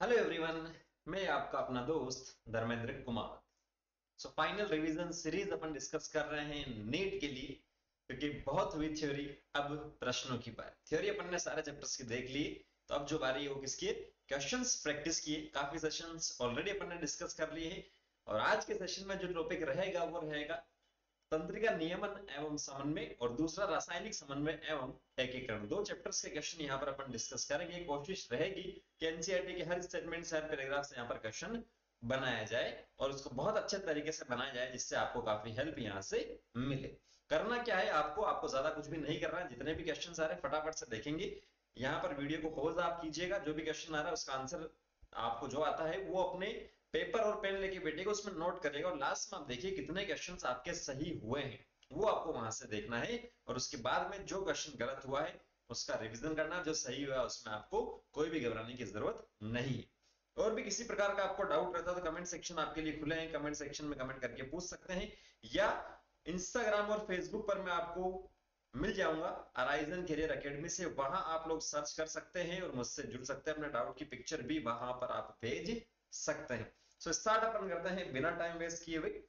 Hello everyone, मैं आपका अपना दोस्त Dharmendra Kumar. Final revision series अपन डिस्कस कर रहे हैं नीट के लिए, क्योंकि बहुत हुई थ्योरी, अब प्रश्नों की बात। थ्योरी अपन ने सारे चैप्टर्स की देख ली, तो अब जो बारी है वो किसकी है? क्वेश्चंस प्रैक्टिस की। काफी सेशंस ऑलरेडी अपन ने डिस्कस कर लिए हैं, और आज के सेशन में जो टॉपिक रहेगा वो रहेगा तंत्रिका नियमन एवं समन्वय, और दूसरा रासायनिक समन्वय एवं एकीकरण। दो चैप्टर्स के क्वेश्चन यहाँ पर अपन डिस्कस करेंगे। कोशिश रहेगी कि एनसीईआरटी के हर स्टेटमेंट से, हर पैराग्राफ से यहाँ पर क्वेश्चन बनाया जाए, और उसको बहुत अच्छे तरीके से बनाया जाए, जिससे आपको काफी हेल्प यहाँ से मिले। करना क्या है, आपको ज्यादा कुछ भी नहीं करना है। जितने भी क्वेश्चन आ रहे हैं फटाफट से देखेंगे। यहाँ पर वीडियो को पॉज आप कीजिएगा, जो भी क्वेश्चन आ रहा है उसका आंसर आपको जो आता है वो अपने पेपर और पेन लेके बैठेगा, उसमें नोट करेगा, और लास्ट में आप देखिए कितने क्वेश्चंस आपके सही हुए हैं, वो आपको वहां से देखना है। और उसके बाद में जो क्वेश्चन गलत हुआ है उसका रिवीजन करना, जो सही हुआ उसमें आपको कोई भी घबराने की जरूरत नहीं है। और भी किसी प्रकार का आपको डाउट रहता है तो कमेंट सेक्शन आपके लिए खुले हैं, कमेंट सेक्शन में कमेंट करके पूछ सकते हैं, या इंस्टाग्राम और फेसबुक पर मैं आपको मिल जाऊंगा अराइजन करियर एकेडमी से, वहां आप लोग सर्च कर सकते हैं और मुझसे जुड़ सकते हैं। अपने डाउट की पिक्चर भी वहां पर आप भेज सकते हैं। स्टार्ट अपन करते हैं बिना टाइम वेस्ट किए हुए।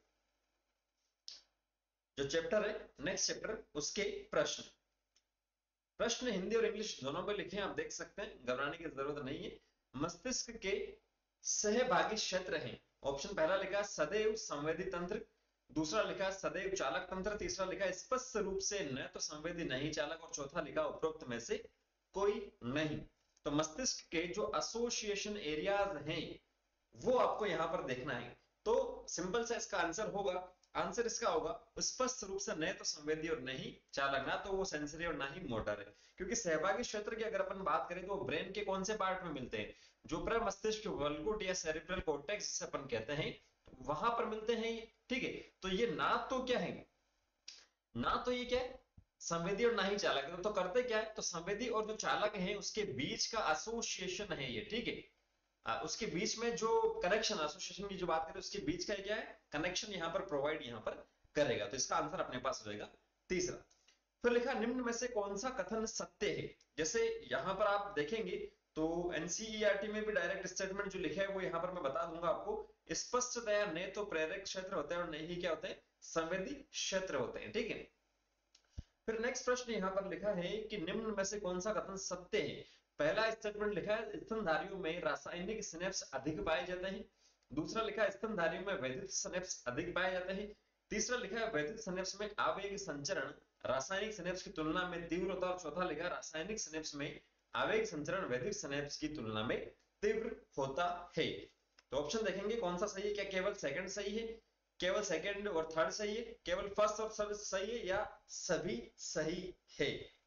जो चैप्टर है नेक्स्ट चैप्टर, उसके प्रश्न प्रश्न हिंदी और इंग्लिश दोनों में लिखे हैं, आप देख सकते हैं, घबराने की जरूरत नहीं है। मस्तिष्क के सहभागी क्षेत्र हैं। ऑप्शन पहला लिखा है सदैव संवेदी तंत्र, दूसरा लिखा है सदैव चालक तंत्र, तीसरा लिखा है स्पष्ट रूप से न तो संवेदी नहीं चालक, और चौथा लिखा उपरोक्त में से कोई नहीं। तो मस्तिष्क के जो एसोसिएशन एरियाज हैं वो आपको यहां पर देखना है। तो सिंपल सा इसका आंसर होगा, आंसर इसका होगा स्पष्ट रूप से न तो संवेदी और नहीं चालक, ना तो वो सेंसरी और ना ही मोटर है। क्योंकि सहभागी क्षेत्र की अगर अपन बात करें तो ब्रेन के कौन से पार्ट में मिलते हैं? जो प्रमस्तिष्क वल्गुट या सेरिब्रल कॉर्टेक्स जिसे अपन कहते हैं, वहां पर मिलते हैं ये। ठीक है, तो ये ना तो क्या है, ना तो ये क्या है संवेदी और ना ही चालक है। तो करते क्या है, तो संवेदी और जो चालक है उसके बीच का एसोसिएशन है ये। ठीक है, उसके बीच में जो कनेक्शन, एसोसिएशन की जो बात करें उसके बीच का क्या है, कनेक्शन यहाँ पर प्रोवाइड यहाँ पर करेगा। तो इसका आंसर अपने पास हो जाएगा तीसरा। फिर लिखा निम्न में से कौन सा कथन सत्य है। जैसे यहां पर आप देखेंगे तो एनसीईआरटी में भी डायरेक्ट स्टेटमेंट जो लिखा है वो यहां पर मैं बता दूंगा आपको। स्पष्टतया न तो प्रेरक क्षेत्र होते हैं और नहीं ही क्या होते हैं, संवेदी क्षेत्र होते हैं। ठीक है, फिर नेक्स्ट प्रश्न यहां पर लिखा है कि निम्न में से कौन सा कथन सत्य है। पहला स्टेटमेंट लिखा है स्तनधारियों में रासायनिक सिनेप्स अधिक पाए जाते हैं, दूसरा लिखा है स्तनधारियों में वैद्युत सिनेप्स अधिक पाए जाते हैं, तीसरा लिखा है वैद्युत सिनेप्स में आवेग संचरण रासायनिक सिनेप्स की तुलना में तीव्र होता है, और चौथा लिखा है रासायनिक सिनेप्स में आवेग संचरण वैद्युत सिनेप्स की तुलना में तीव्र होता है। तो ऑप्शन देखेंगे कौन सा सही है, क्या केवल सेकंड सही है, केवल सेकंड और थर्ड सही है, केवल फर्स्ट और थर्ड सही है, या सभी सही है।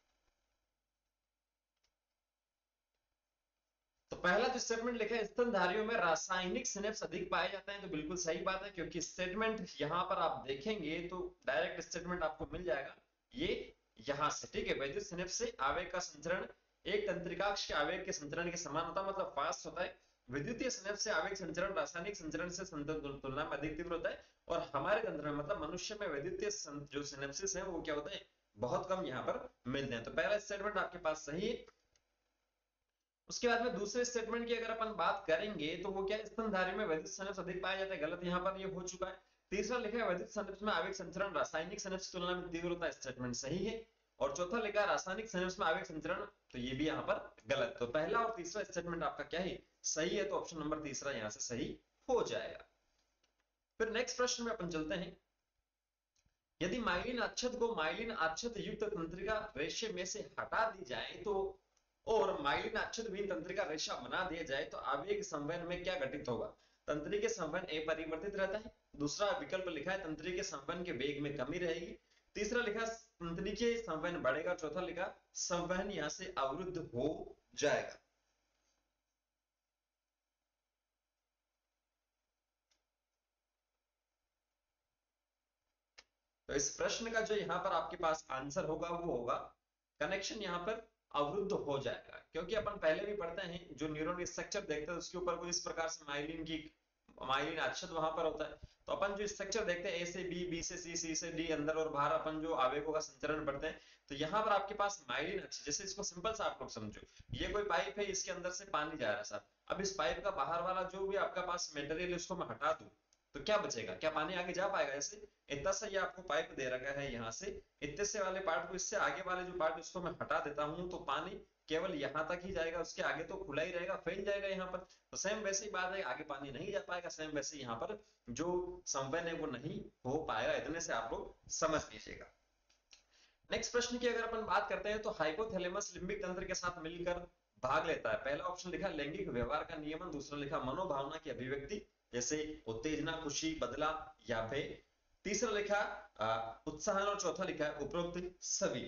तो पहला जो स्टेटमेंट लिखा है स्तनधारियों में रासायनिक सिनेप्स अधिक पाए जाते हैं, तो बिल्कुल सही बात है, क्योंकि स्टेटमेंट यहां पर आप देखेंगे तो डायरेक्ट स्टेटमेंट आपको मिल जाएगा ये यहां से। ठीक है, वैद्युत सिनेप्स से आवेग का संचरण एक तंत्रिकाक्ष के आवेग के संचरण के समान होता है, मतलब फास्ट होता है। विद्युतीय स्नेप से आवेग संचरण रासायनिक संचरण से तुलना में अधिक तीव्र होता है, और हमारे तंत्र में मतलब मनुष्य में विद्युतीय जो सिनेप्सिस है वो क्या होते हैं, बहुत कम यहाँ पर मिलते हैं। तो पहला स्टेटमेंट आपके पास सही है। उसके बाद में दूसरे स्टेटमेंट की अगर अपन बात करेंगे तो वो क्या है, स्तनधारी में वैद्युत स्नेप्स अधिक पाया जाता है, गलत यहाँ पर ये हो चुका है। तीसरा लिखा है वैद्युत स्नेप्स में आवेग संचरण रासायनिक स्नेप्स की तुलना में तीव्र होता है, स्टेटमेंट सही है। और चौथा लिखा है रासायनिक स्नेप्स में आवेग संचरण, तो ये भी यहाँ पर गलत। तो पहला और तीसरा स्टेटमेंट आपका क्या है, सही है। तो ऑप्शन नंबर तीसरा यहाँ से सही हो जाएगा। फिर नेक्स्ट प्रश्न में अपन चलते हैं। यदि माइलिन अच्छत को माइलिन अच्छत युक्त तंत्रिका रेशे में से हटा दी जाए तो, और माइलिन अच्छत विहीन तंत्रिका रेशा बना दिया जाए तो आवेग संवहन में क्या घटित होगा। तंत्रिका संवहन अपरिवर्तित रहता है, दूसरा विकल्प लिखा है तंत्रिका संवहन के वेग में कमी रहेगी, तीसरा लिखा तंत्रिका संवहन बढ़ेगा, चौथा लिखा संवहन यहां से अवरुद्ध हो जाएगा। तो इस प्रश्न का जो यहां पर आपके पास आंसर होगा वो होगा कनेक्शन यहां पर अवरुद्ध हो जाएगा। क्योंकि अपन पहले भी पढ़ते हैं जो न्यूरॉन स्ट्रक्चर देखते हैं उसके ऊपर कुछ इस प्रकार से माइलिन की माइलिन अक्षत वहां पर होता है, तो अपन जो स्ट्रक्चर देखते हैं ए से बी, बी से सी, सी से डी, अंदर और बाहर अपन जो आवेगों का संचरण पढ़ते हैं, तो यहाँ पर आपके पास माइलिन अक्ष, जैसे इसको सिंपल सा आप लोग समझो, ये कोई पाइप है, इसके अंदर से पानी जा रहा है साहब। अब इस पाइप का बाहर वाला जो भी आपका पास मटेरियल है उसको मैं हटा दूं तो क्या बचेगा? क्या पानी आगे जा पाएगा? ऐसे इतना सा ये आपको पाइप दे रखा है, यहाँ से इतने से वाले पार्ट को, इससे आगे वाले जो पार्ट उसको मैं हटा देता हूं तो पानी केवल यहाँ तक ही जाएगा, उसके आगे तो खुला ही रहेगा, फैल जाएगा यहाँ पर। तो सेम वैसे ही बात है, आगे पानी नहीं जा पाएगा, सेम वैसे यहाँ पर जो संवहन है वो नहीं हो पाएगा। इतने से आप लोग समझ लीजिएगा। नेक्स्ट प्रश्न की अगर अपन बात करते हैं तो हाइपोथैलेमस लिम्बिक तंत्र के साथ मिलकर भाग लेता है। पहला ऑप्शन लिखा लैंगिक व्यवहार का नियमन, दूसरा लिखा मनोभावना की अभिव्यक्ति जैसे उत्तेजना, खुशी, बदला या भय, तीसरा लिखा उत्साहन और चौथा लिखा है उपरोक्त सभी।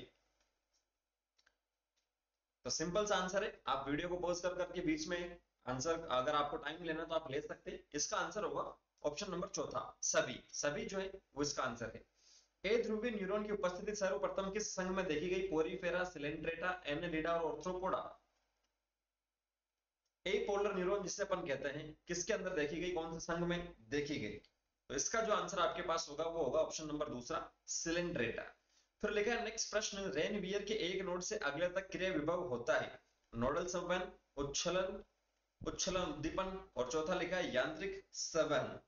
तो सिंपल सा आंसर है, आप वीडियो को पॉज कर करके बीच में आंसर अगर आपको टाइम लेना तो आप ले सकते हैं। इसका आंसर होगा ऑप्शन नंबर चौथा, सभी। सभी जो है वो इसका आंसर है। ए ध्रुवीय न्यूरॉन की उपस्थिति सर्वप्रथम किस संघ में देखी गई? पोरीफेरा, सिलेंड्रेटा, एनेलिडा और ऑर्थ्रोपोडा। ए पोलर न्यूरॉन जिसे अपन कहते हैं किसके अंदर देखी गई, कौन से संघ में देखी गई? तो इसका जो आंसर आपके पास होगा वो होगा ऑप्शन नंबर दूसरा, सिलेंड्रेटा। फिर लिखा है नेक्स्ट प्रश्न, रेनवियर के एक नोड से अगले तक क्रिया विभव होता है। नोडल संवहन, उच्छलन, उच्छलन उद्दीपन और चौथा लिखा है यांत्रिक संवहन।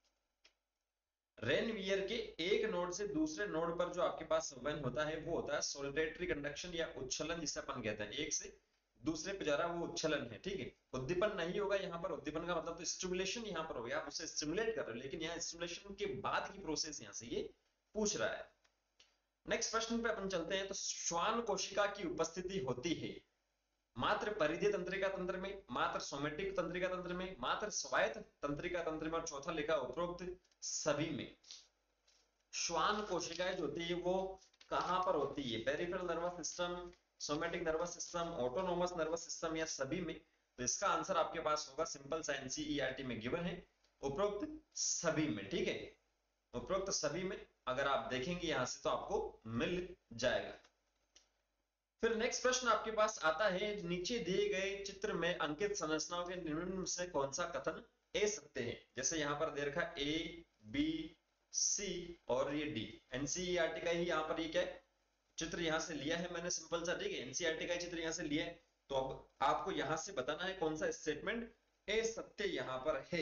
रेनवियर के एक नोड से दूसरे नोड पर जो आपके पास संवहन होता है वो होता है सोलिटेटरी कंडक्शन या उच्छलन जिसे अपन कहते हैं। एक से दूसरे पे जा रहा है वो उच्छलन है, ठीक है। उद्दीपन नहीं होगा यहाँ पर, उद्दीपन का मतलब तो स्टिमुलेशन यहाँ पर हो गया, आप उसे स्टिमुलेट कर रहे हो, लेकिन यहाँ स्टिमुलेशन के बाद की प्रोसेस यहाँ से ये पूछ रहा है। नेक्स्ट प्रश्न पे अपन चलते हैं। तो श्वान कोशिका की उपस्थिति होती है मात्र परिधीय तंत्रिका तंत्र में, मात्र सोमेटिक तंत्रिका तंत्र में, मात्र स्वायत्त तंत्रिका तंत्र में और चौथा लिखा उपरोक्त सभी में। श्वान कोशिकाएं जो होती है वो कहां पर होती है? Peripheral nervous system, somatic nervous system, autonomous nervous system या सभी में? तो इसका आंसर आपके पास होगा सिंपल सा एनसीईआरटी में गिवन है, उपरोक्त सभी में, ठीक है। उपरोक्त सभी में अगर आप देखेंगे यहां से तो आपको मिल जाएगा। फिर नेक्स्ट प्रश्न आपके पास आता है, नीचे दिए गए चित्र में अंकित संरचनाओं के निम्न से कौन सा कथन ए सत्य है? जैसे यहां पर दे रखा ए, बी, सी और ये डी। एनसीईआरटी का ही यहाँ पर ये क्या है चित्र यहाँ से लिया है मैंने, सिंपल सा, ठीक है। एनसीईआरटी का चित्र यहाँ से लिया है, तो अब आपको यहां से बताना है कौन सा स्टेटमेंट ए सत्य यहाँ पर है।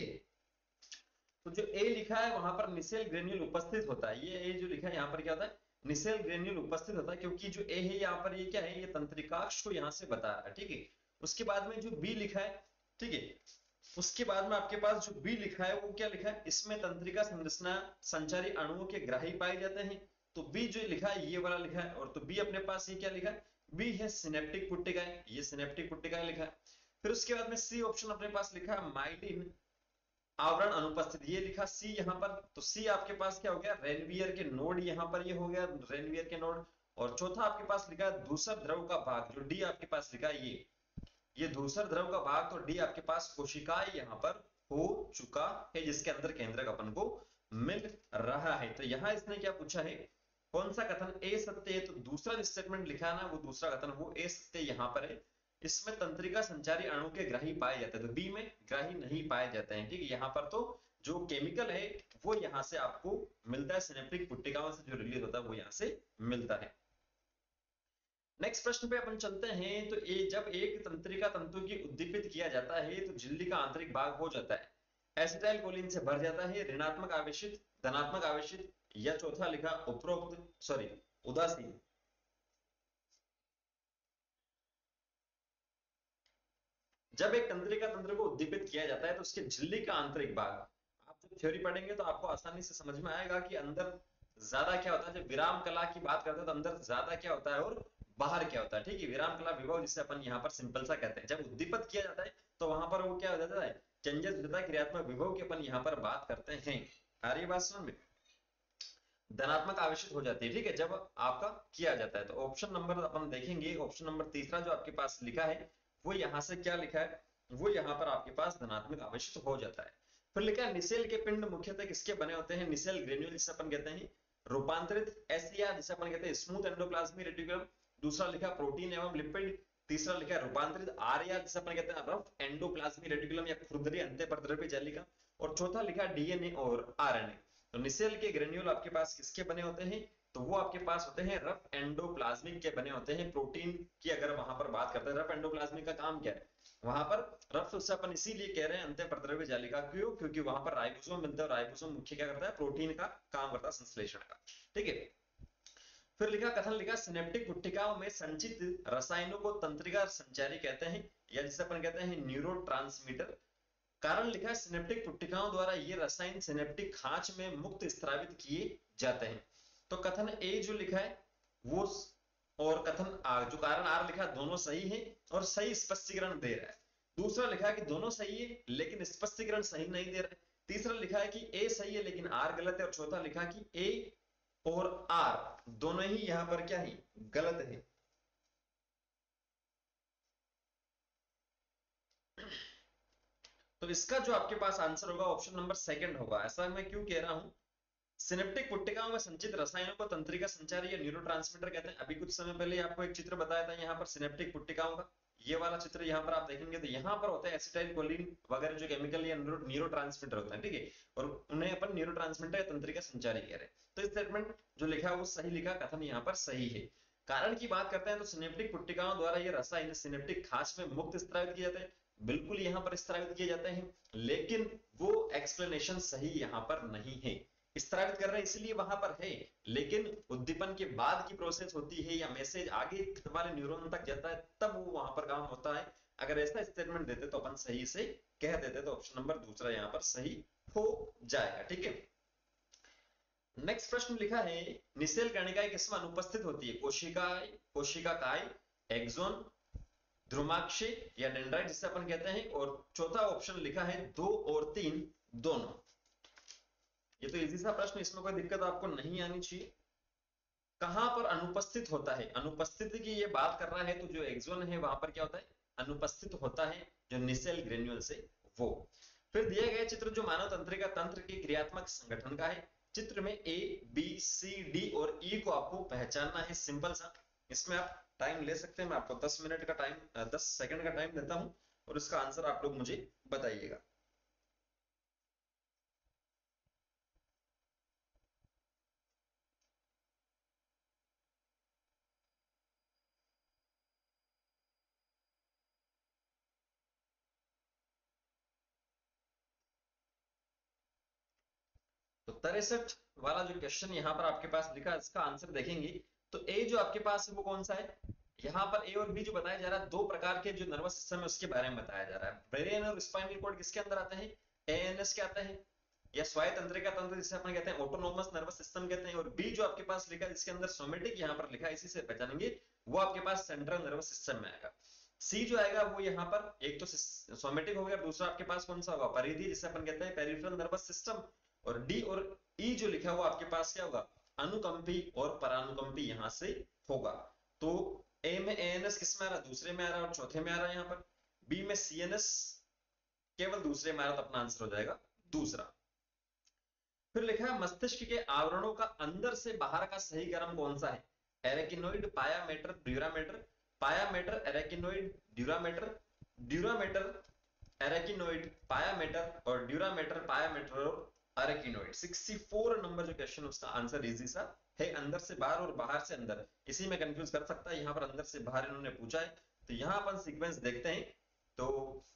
तो जो ए लिखा है वहां पर निसेल ग्रेन्यूल उपस्थित होता है। ये ए जो लिखा है यहाँ पर क्या होता है? निसेल ग्रेन्यूल उपस्थित होता है, क्योंकि जो ए है यहाँ पर ये क्या है? ये तंत्रिकाक्ष को यहाँ से बता रहा है, ठीक है। उसके बाद में जो बी लिखा है, ठीक है, उसके बाद में आपके पास जो बी लिखा है वो क्या लिखा है? इसमें तंत्रिका संरचना संचारी अणुओं के ग्राही पाए जाते हैं। तो बी जो लिखा है ये वाला लिखा है, और तो बी अपने पास ये क्या लिखा है? बी है सिनेप्टिक पुट्टिकाएं, ये सिनेप्टिक पुट्टिकाएं लिखा है। फिर उसके बाद में सी ऑप्शन अपने पास लिखा है माइलिन आवरण अनुपस्थित, ये लिखा सी यहाँ पर। तो सी आपके पास क्या हो गया? रेनवियर के नोड यहाँ पर ये हो गया, रेनवियर के नोड। और चौथा आपके पास लिखा है धूसर द्रव का भाग, जो डी आपके पास लिखा है ये धूसर द्रव का भाग। तो डी आपके पास कोशिकाएं यहाँ पर हो चुका है, जिसके अंदर केंद्रक अपन को मिल रहा है। तो यहाँ इसने क्या पूछा है? कौन सा कथन ए सत्य है? तो दूसरा स्टेटमेंट लिखा है ना, वो दूसरा कथन वो ए सत्य यहाँ पर है। इसमें तंत्रिका संचारी अणु के ग्राही पाए जाते हैं, तो बी में ग्राही नहीं पाए जाते हैं, ठीक है। यहाँ पर तो जो केमिकल है वो यहाँ से आपको मिलता है, सिनेप्टिक पुट्टिकाओं से जो रिलीज होता है वो यहाँ से मिलता है। नेक्स्ट प्रश्न पे अपन चलते हैं। तो जब एक तंत्रिका तंतु की उद्दीपित किया जाता है तो झिल्ली का आंतरिक भाग हो जाता है एसिटाइल कोलिन से भर जाता है, ऋणात्मक आवेशित, धनात्मक आवेशित या चौथा लिखा उपरोक्त उदासीन। जब एक तंत्रिका तंत्र को उद्दीपित किया जाता है तो उसके झिल्ली का आंतरिक भाग, आप जब थ्योरी पढ़ेंगे तो आपको आसानी से समझ में आएगा कि अंदर ज्यादा क्या होता है। जब विराम कला की बात करते हैं तो अंदर ज्यादा क्या होता है और बाहर क्या होता है, ठीक है। विराम कला विभव जिसे अपन यहाँ पर सिंपल सा कहते हैं, जब उद्दीपित किया जाता है तो वहां पर वो क्या हो जाता है? चंजस विधा क्रियात्मक विभव की अपन यहाँ पर बात करते हैं। आ रही बात समझ में? धनात्मक आवेशित हो जाती है, ठीक है, जब आपका किया जाता है। तो ऑप्शन नंबर अपन देखेंगे, ऑप्शन नंबर तीसरा जो आपके पास लिखा है वो यहाँ से क्या लिखा है? वो यहाँ पर आपके पास धनात्मक आवेशित हो जाता है। फिर लिखा है निसेल के पिंड मुख्यतः किसके बने होते हैं? निसेल ग्रेन्यूल जिसे अपन कहते हैं, रूपांतरित एसिया जिसे अपन कहते हैं स्मूथ एंडोप्लाज्मिक रेटिकुलम, दूसरा लिखा प्रोटीन एवं लिपिड, तीसरा लिखा रूपांतरित आर्या जिसे अपन कहते हैं रफ एंडोप्लाज्मिक रेटिकुलम या खुरदरी अंत्यपर्द्रव्य जालिका, और चौथा लिखा डीएनए और आरएनए। तो निसेल के ग्रेन्यूल आपके पास किसके बने होते हैं? तो वो आपके पास होते हैं रफ एंडोप्लाज्मिक के बने होते हैं। प्रोटीन की अगर वहां पर बात करते हैं, रफ एंडोप्लाज्मिक का काम क्या है? वहां पर रफ उससे अपन इसीलिए कह रहे हैं अंत्य प्रद्रव्य जालिका, क्यों? क्योंकि वहां पर राइबोसोम मिलता है और राइबोसोम मुख्य क्या करता है? प्रोटीन का काम करता है, संश्लेषण का। ठीक है। फिर लिखा, कथन लिखा, सिनेप्टिक पुट्टिकाओं में संचित रसायनों को तंत्रिका संचारी कहते हैं, या जिसे अपन कहते हैं न्यूरोट्रांसमीटर। कारण लिखा है, सिनेप्टिक पुट्टिकाओं द्वारा ये रसायन सिनेप्टिक खांच में मुक्त स्त्रावित किए जाते हैं। तो कथन ए जो लिखा है वो, और कथन आर जो कारण आर लिखा है, दोनों सही है और सही स्पष्टीकरण दे रहा है। दूसरा लिखा है कि दोनों सही है लेकिन स्पष्टीकरण सही नहीं दे रहा है। तीसरा लिखा है कि ए सही है लेकिन आर गलत है। और चौथा लिखा कि ए और आर दोनों ही यहां पर क्या है? गलत है। तो इसका जो आपके पास आंसर होगा ऑप्शन नंबर सेकंड होगा। ऐसा मैं क्यों कह रहा हूं? सिनेप्टिक पुट्टिकाओं में संचित रसायनों को तंत्रिका संचारी या न्यूरोट्रांसमीटर कहते हैं। अभी कुछ समय पहले आपको एक चित्र बताया था यहाँ पर सिनेप्टिक पुट्टिकाओं का, ये वाला चित्र यहाँ पर आप देखेंगे तो यहाँ पर होता है एसिटाइल कोलिन वगैरह जो केमिकल या न्यूरोट्रांसमीटर होता है। ठीक है, और उन्हें अपन न्यूरोट्रांसमीटर या तंत्रिका संचारी कह रहे हैं। तो इस स्टेटमेंट जो लिखा है वो सही लिखा, कथन यहाँ पर सही है। कारण की बात करते हैं तो सिनेप्टिक पुट्टिकाओं द्वारा ये रसायन सिनेप्टिक खांच में मुक्त स्त्रावित किए जाते हैं, बिल्कुल यहाँ पर स्त्रावित किए जाते हैं, लेकिन वो एक्सप्लेनेशन सही यहाँ पर नहीं है। स्त्रावित कर रहे हैं इसलिए वहां पर है, लेकिन उद्दीपन के बाद की प्रोसेस होती है या मैसेज आगे वाले न्यूरॉन तक जाता है तब वो वहां पर काम होता है। अगर ऐसा स्टेटमेंट देते तो अपन सही से कह देते, तो ऑप्शन नंबर दूसरा यहाँ पर सही हो जाएगा। ठीक है। नेक्स्ट प्रश्न लिखा है, निसेल कर्णिकाएं किसमें अनुपस्थित होती है? कोशिकाएं, कोशिकाकाय, एक्सोन, ध्रुमाक्षय या डेंड्राइट जिसे अपन कहते हैं। और चौथा ऑप्शन लिखा है 2 और 3 दोनों। ये तो इजी सा प्रश्न, इसमें कोई दिक्कत आपको नहीं आनी चाहिए। कहां पर अनुपस्थित होता है? अनुपस्थिति की ये बात कर रहा है तो जो एक्सोन है वहां पर क्या होता है? अनुपस्थित होता है, जो निसेल ग्रेन्यूल से वो। फिर दिया गया चित्र जो मानव तंत्रिका तंत्र के क्रियात्मक संगठन का है। चित्र में ए बी सी डी और ई को आपको पहचानना है, सिंपल सा। इसमें आप टाइम ले सकते हैं, मैं आपको 10 मिनट का टाइम 10 सेकंड का टाइम देता हूं और इसका आंसर आप लोग मुझे बताइएगा। तो 63 वाला जो क्वेश्चन यहाँ पर आपके पास लिखा है, इसका आंसर देखेंगे तो ए जो आपके पास है वो कौन सा है? यहाँ पर ए और बी जो बताया जा रहा है, दो प्रकार के जो नर्वस सिस्टम है उसके बारे में बताया जा रहा है। ब्रेन और स्पाइनल कॉर्ड किसके अंदर आते हैं? एएनएस के आते हैं, या स्वायत्त तंत्रिका तंत्र जिसे अपन कहते हैं ऑटोनोमस नर्वस सिस्टम कहते हैं। और बी जो आपके पास लिखा है जिसके अंदर सोमेटिक यहाँ पर लिखा है, इसी से पहचानेंगे, वो आपके पास सेंट्रल नर्वस सिस्टम में आएगा। सी जो आएगा वो यहाँ पर एक तो सोमेटिक हो गया, दूसरा आपके पास कौन सा होगा? परिधि जिसे अपन कहते हैं पेरिफेरल नर्वस सिस्टम। और डी और ई जो लिखा हुआ आपके पास क्या होगा? अनुकंपी और परानुकंपी यहां से होगा। तो ए में एएनएस किस में आ रहा है? दूसरे में आ रहा है और चौथे में आ रहा है यहाँ पर। बी में सीएनएस केवल दूसरे में आ रहा, तो अपना आंसर हो जाएगा दूसरा। फिर लिखा है मस्तिष्क के आवरणों का अंदर से बाहर का सही क्रम कौन सा है? Arachnoid, pia mater, dura mater. Pia mater, arachnoid, dura mater. Dura mater, arachnoid, pia mater. और ड्यूरामेटर, पायामेटर और एरेकिनोइड। 64 नंबर जो क्वेश्चन, उसका आंसर इजी सा है, अंदर से बाहर और बाहर से अंदर। इसी में कंफ्यूज कर सकता है, यहाँ पर अंदर से बाहर इन्होंने पूछा है। तो यहाँ अपन सीक्वेंस देखते हैं तो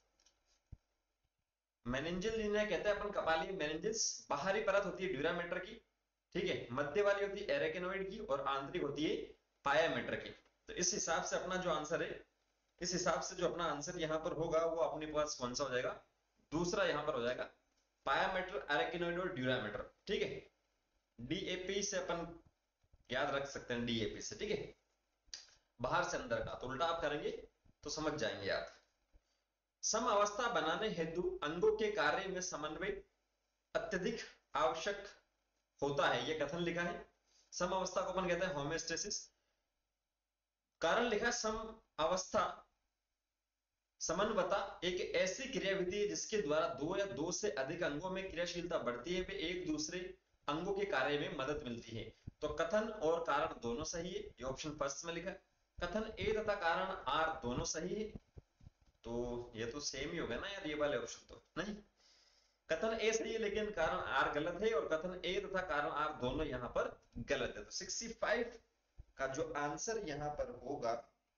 मेनिंजियल जिन्हें कहते हैं अपन कपाली मेनिंजिस, बाहरी परत होती है ड्यूरामेटर की, ठीक है, मध्य वाली होती है एरेकिनोइड की और आंतरिक होती है पायामेटर की। तो इस हिसाब से अपना जो आंसर है, इस हिसाब से जो अपना आंसर यहाँ पर होगा वो अपने पास कौन सा हो जाएगा? दूसरा यहाँ पर हो जाएगा, पायामेटर, एरेकिनोइड और ड्यूरामेटर। ठीक है, डीएपी से अपन याद रख सकते हैं, डीएपी से। ठीक है, बाहर से अंदर का, तो उल्टा आप करेंगे तो समझ जाएंगे आप। सम अवस्था बनाने हेतु अंगों के कार्य में समन्वय अत्यधिक आवश्यक होता है, यह कथन लिखा है। सम अवस्था को अपन कहते हैं होमेस्टेसिस। कारण लिखा, सम अवस्था समन्वता एक ऐसी क्रियाविधि है जिसके द्वारा दो या दो से अधिक अंगों में क्रियाशीलता बढ़ती है, वे एक दूसरे अंगों के कार्य में मदद मिलती है। तो कथन और कारण दोनों सही है, ये ऑप्शन फर्स्ट में लिखा है। कथन ए तथा कारण आर दोनों सही है, तो ये तो सेम ही होगा ना यार, ये वाले ऑप्शन तो नहीं। कथन ए सही है लेकिन कारण आर गलत है, और कथन ए तथा कारण आर दोनों यहां पर गलत है। तो 65 का जो आंसर यहां पर होगा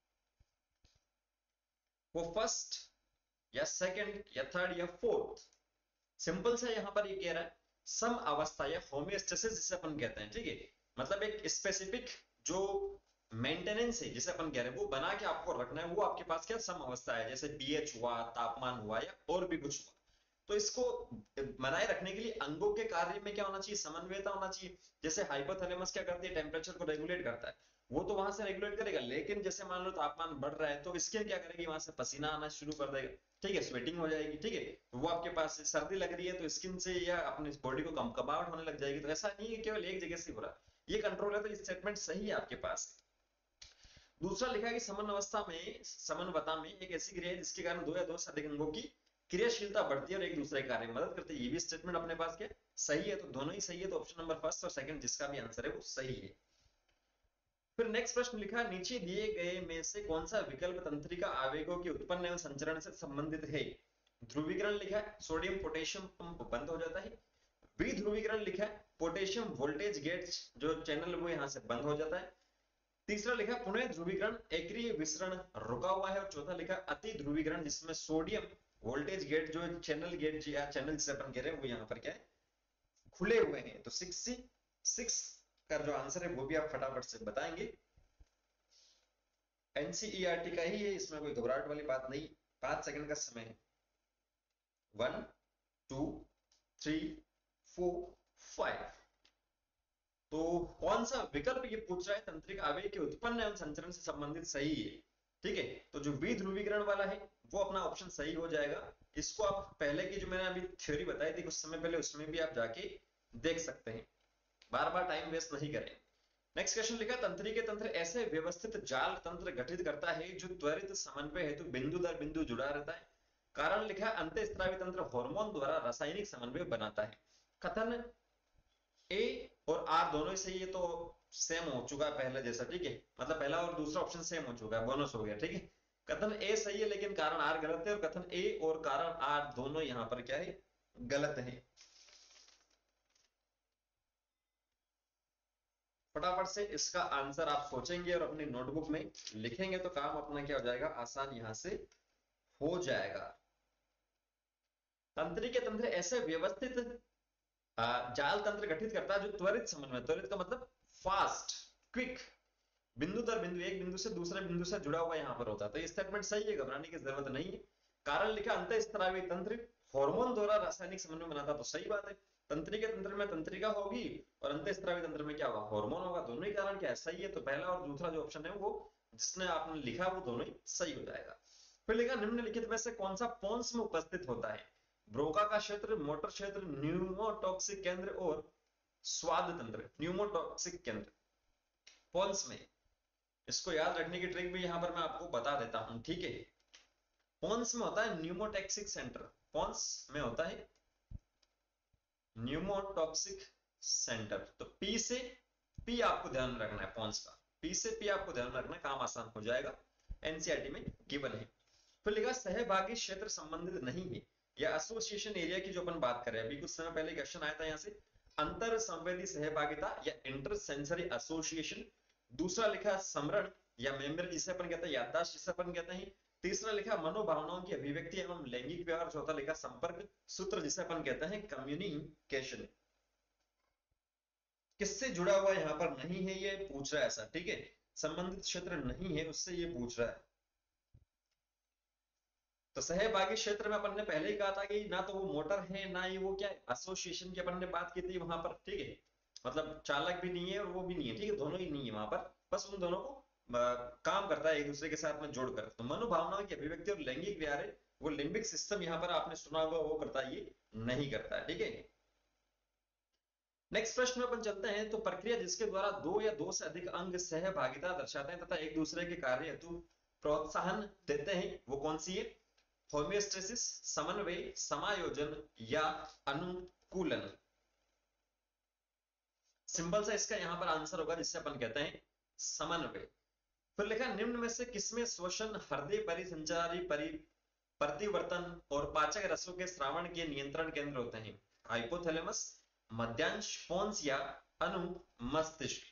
वो फर्स्ट या सेकंड या थर्ड या फोर्थ, सिंपल सा यहां पर ये कह रहा है सम अवस्था या होमियोस्टेसिस जिसे अपन कहते हैं, ठीक है, मतलब एक स्पेसिफिक जो मेंटेनेंस है जिसे अपन कह रहे हैं वो बना के आपको रखना है, वो आपके पास क्या सम अवस्था है, जैसे पीएच हुआ, तापमान हुआ, या और भी कुछ हुआ। तो इसको बनाए रखने के लिए अंगों के कार्य में क्या होना चाहिए, समन्वयता होना चाहिए। जैसे हाइपोथैलेमस क्या करती है, टेम्परेचर को रेगुलेट करता है, वो तो वहां से रेगुलेट करेगा, लेकिन जैसे मान लो तापमान बढ़ रहा है तो स्किन क्या करेगी, वहां से पसीना आना शुरू कर देगा, ठीक है, स्वेटिंग हो जाएगी, ठीक है, तो वो आपके पास सर्दी लग रही है तो स्किन से या अपनी बॉडी को कंपकबाहट होने लग जाएगी। तो ऐसा नहीं है केवल एक जगह से हो रहा है, ये कंट्रोल है, तो ये स्टेटमेंट सही है आपके पास। दूसरा लिखा है कि समन अवस्था में, समन्वता में एक ऐसी क्रिया है जिसके कारण दो या दो से अधिक अंगों की क्रियाशीलता बढ़ती है और एक दूसरे के कार्य में मदद करती है। ये भी स्टेटमेंट अपने पास क्या सही है, तो दोनों ही सही है, तो ऑप्शन नंबर फर्स्ट और सेकंड जिसका भी आंसर है वो सही है। फिर नेक्स्ट प्रश्न लिखा है नीचे दिए गए में से कौन सा विकल्प तंत्रिका आवेगों के उत्पन्न एवं संचरण से संबंधित है। ध्रुवीकरण लिखा है, सोडियम पोटेशियम पंप बंद हो जाता है। बी ध्रुवीकरण लिखा है, पोटेशियम वोल्टेज गेट जो चैनल वो यहां से बंद हो जाता है। तीसरा लिखा पुनः ध्रुवीकरण, एक्रिय विसरण रुका हुआ है। और चौथा लिखा अति ध्रुवीकरण जिसमें सोडियम वोल्टेज गेट जो चैनल गेट या चैनल जिसे अपन कह रहे हैं वो यहाँ पर क्या है खुले हुए हैं। तो 66 का जो आंसर है वो भी आप फटाफट से बताएंगे। एनसीईआरटी का ही है, इसमें कोई घबराहट वाली बात नहीं। 5 सेकंड का समय है। 1 2 3 4 5। तो कौन सा विकल्प ये पूछ रहा है तंत्रिक आवेग के उत्पन्न एवं संचरण से संबंधित सही है, ठीक है, तो जो बी ध्रुवीकरण वाला है वो अपना ऑप्शन सही हो जाएगा। इसको आप पहले की जो मैंने अभी थ्योरी बताई थी कुछ समय पहले उसमें भी आप जाके देख सकते हैं, बार बार टाइम वेस्ट नहीं करें। नेक्स्ट क्वेश्चन लिखा तंत्री के तंत्र ऐसे व्यवस्थित जाल तंत्र गठित करता है जो त्वरित समन्वय हेतु बिंदु दर बिंदु जुड़ा रहता है। कारण लिखा अंतःस्रावी तंत्र हार्मोन द्वारा रासायनिक समन्वय बनाता है। कथन ए और आर दोनों ही सही है, तो सेम हो चुका है पहले जैसा, ठीक है, मतलब पहला और दूसरा ऑप्शन सेम हो चुका है, बोनस हो गया, ठीक है। कथन ए सही है लेकिन कारण आर गलत है, और कथन ए और कारण आर दोनों यहां पर क्या है गलत है। फटाफट से इसका आंसर आप सोचेंगे और अपनी नोटबुक में लिखेंगे तो काम अपना क्या हो जाएगा आसान यहां से हो जाएगा। तंत्री के तंत्र ऐसे व्यवस्थित जाल तंत्र गठित करता है जो त्वरित समन्वय, त्वरित का मतलब फास्ट, क्विक, बिंदु दर बिंदु एक बिंदु से दूसरे बिंदु से जुड़ा हुआ यहां पर होता है। तो ये स्टेटमेंट सही है, घबराने की जरूरत नहीं है। कारण लिखा अंतःस्रावी तंत्र हार्मोन द्वारा रासायनिक समन्वय बनाता, तो सही बात है, तंत्रिका तंत्र में तंत्रिका होगी और अंतःस्रावी तंत्र में क्या होगा हार्मोन होगा, दोनों ही कारण क्या है सही है। तो पहला और दूसरा जो ऑप्शन है वो जिसने आपने लिखा वो दोनों ही सही हो जाएगा। फिर लिखा निम्नलिखित में से कौन सा पोन्स में उपस्थित होता है। ब्रोका का क्षेत्र, मोटर क्षेत्र, न्यूमोटॉक्सिक केंद्र और स्वाद तंत्र। न्यूमोटॉक्सिक केंद्र पोन्स में, इसको याद रखने की ट्रिक भी यहां पर मैं आपको बता देता हूं, ठीक है। पोन्स में होता है न्यूमोटॉक्सिक सेंटर, पोन्स में होता है न्यूमोटॉक्सिक सेंटर। तो पी से पी आपको ध्यान रखना है, पोन्स का पी से पी आपको ध्यान रखना है, काम आसान हो जाएगा, एनसीईआरटी में गिवन है। फिर लिखा सहभागी क्षेत्र संबंधित नहीं है, या एसोसिएशन एरिया की जो अपन बात कर रहे हैं, अभी कुछ समय पहले क्वेश्चन आया था यहां से, अंतर संवेदी सहभागिता या इंटर सेंसरी एसोसिएशन। दूसरा लिखा समरण या मेमोरी जिसे अपन कहते हैं याददाश्त जिसे अपन कहते हैं। तीसरा लिखा मनोभावनाओं की अभिव्यक्ति एवं लैंगिक व्यवहार। चौथा लिखा संपर्क सूत्र जिसे अपन कहते हैं कम्युनिकेशन। किससे जुड़ा हुआ यहां पर नहीं है ये पूछ रहा है ऐसा, ठीक है, संबंधित क्षेत्र नहीं है उससे ये पूछ रहा है। तो सहभागी क्षेत्र में अपन ने पहले ही कहा था कि ना तो वो मोटर है ना ही वो क्या है एसोसिएशन की अपन ने बात की थी वहां पर, ठीक है, मतलब चालक भी नहीं है और वो भी नहीं है, ठीक है, दोनों ही नहीं है वहां पर, बस उन दोनों को काम करता है एक दूसरे के साथ में जोड़कर। तो मनोभावनाओं की अभिव्यक्ति और लैंगिक व्यवहार है वो लिम्बिक सिस्टम यहां पर आपने सुना होगा वो करता है, ये नहीं करता है, ठीक है। नेक्स्ट प्रश्न में अपन चलते हैं। तो प्रक्रिया जिसके द्वारा दो या दो से अधिक अंग सहभागिता दर्शाते हैं तथा एक दूसरे के कार्य हेतु प्रोत्साहन देते हैं वो कौन सी है। होमियोस्टेसिस, समन्वय, समायोजन या अनुकूलन। सिंपल सा इसका यहां पर आंसर होगा जिससे अपन कहते हैं समन्वय। फिर लिखा निम्न में से किसमें श्वसन हृदय परिसंचारी प्रतिवर्तन और पाचक रसों के श्रावण के नियंत्रण केंद्र होते हैं? हाइपोथैलेमस, मध्यांश पोन्स या अनुमस्तिष्क?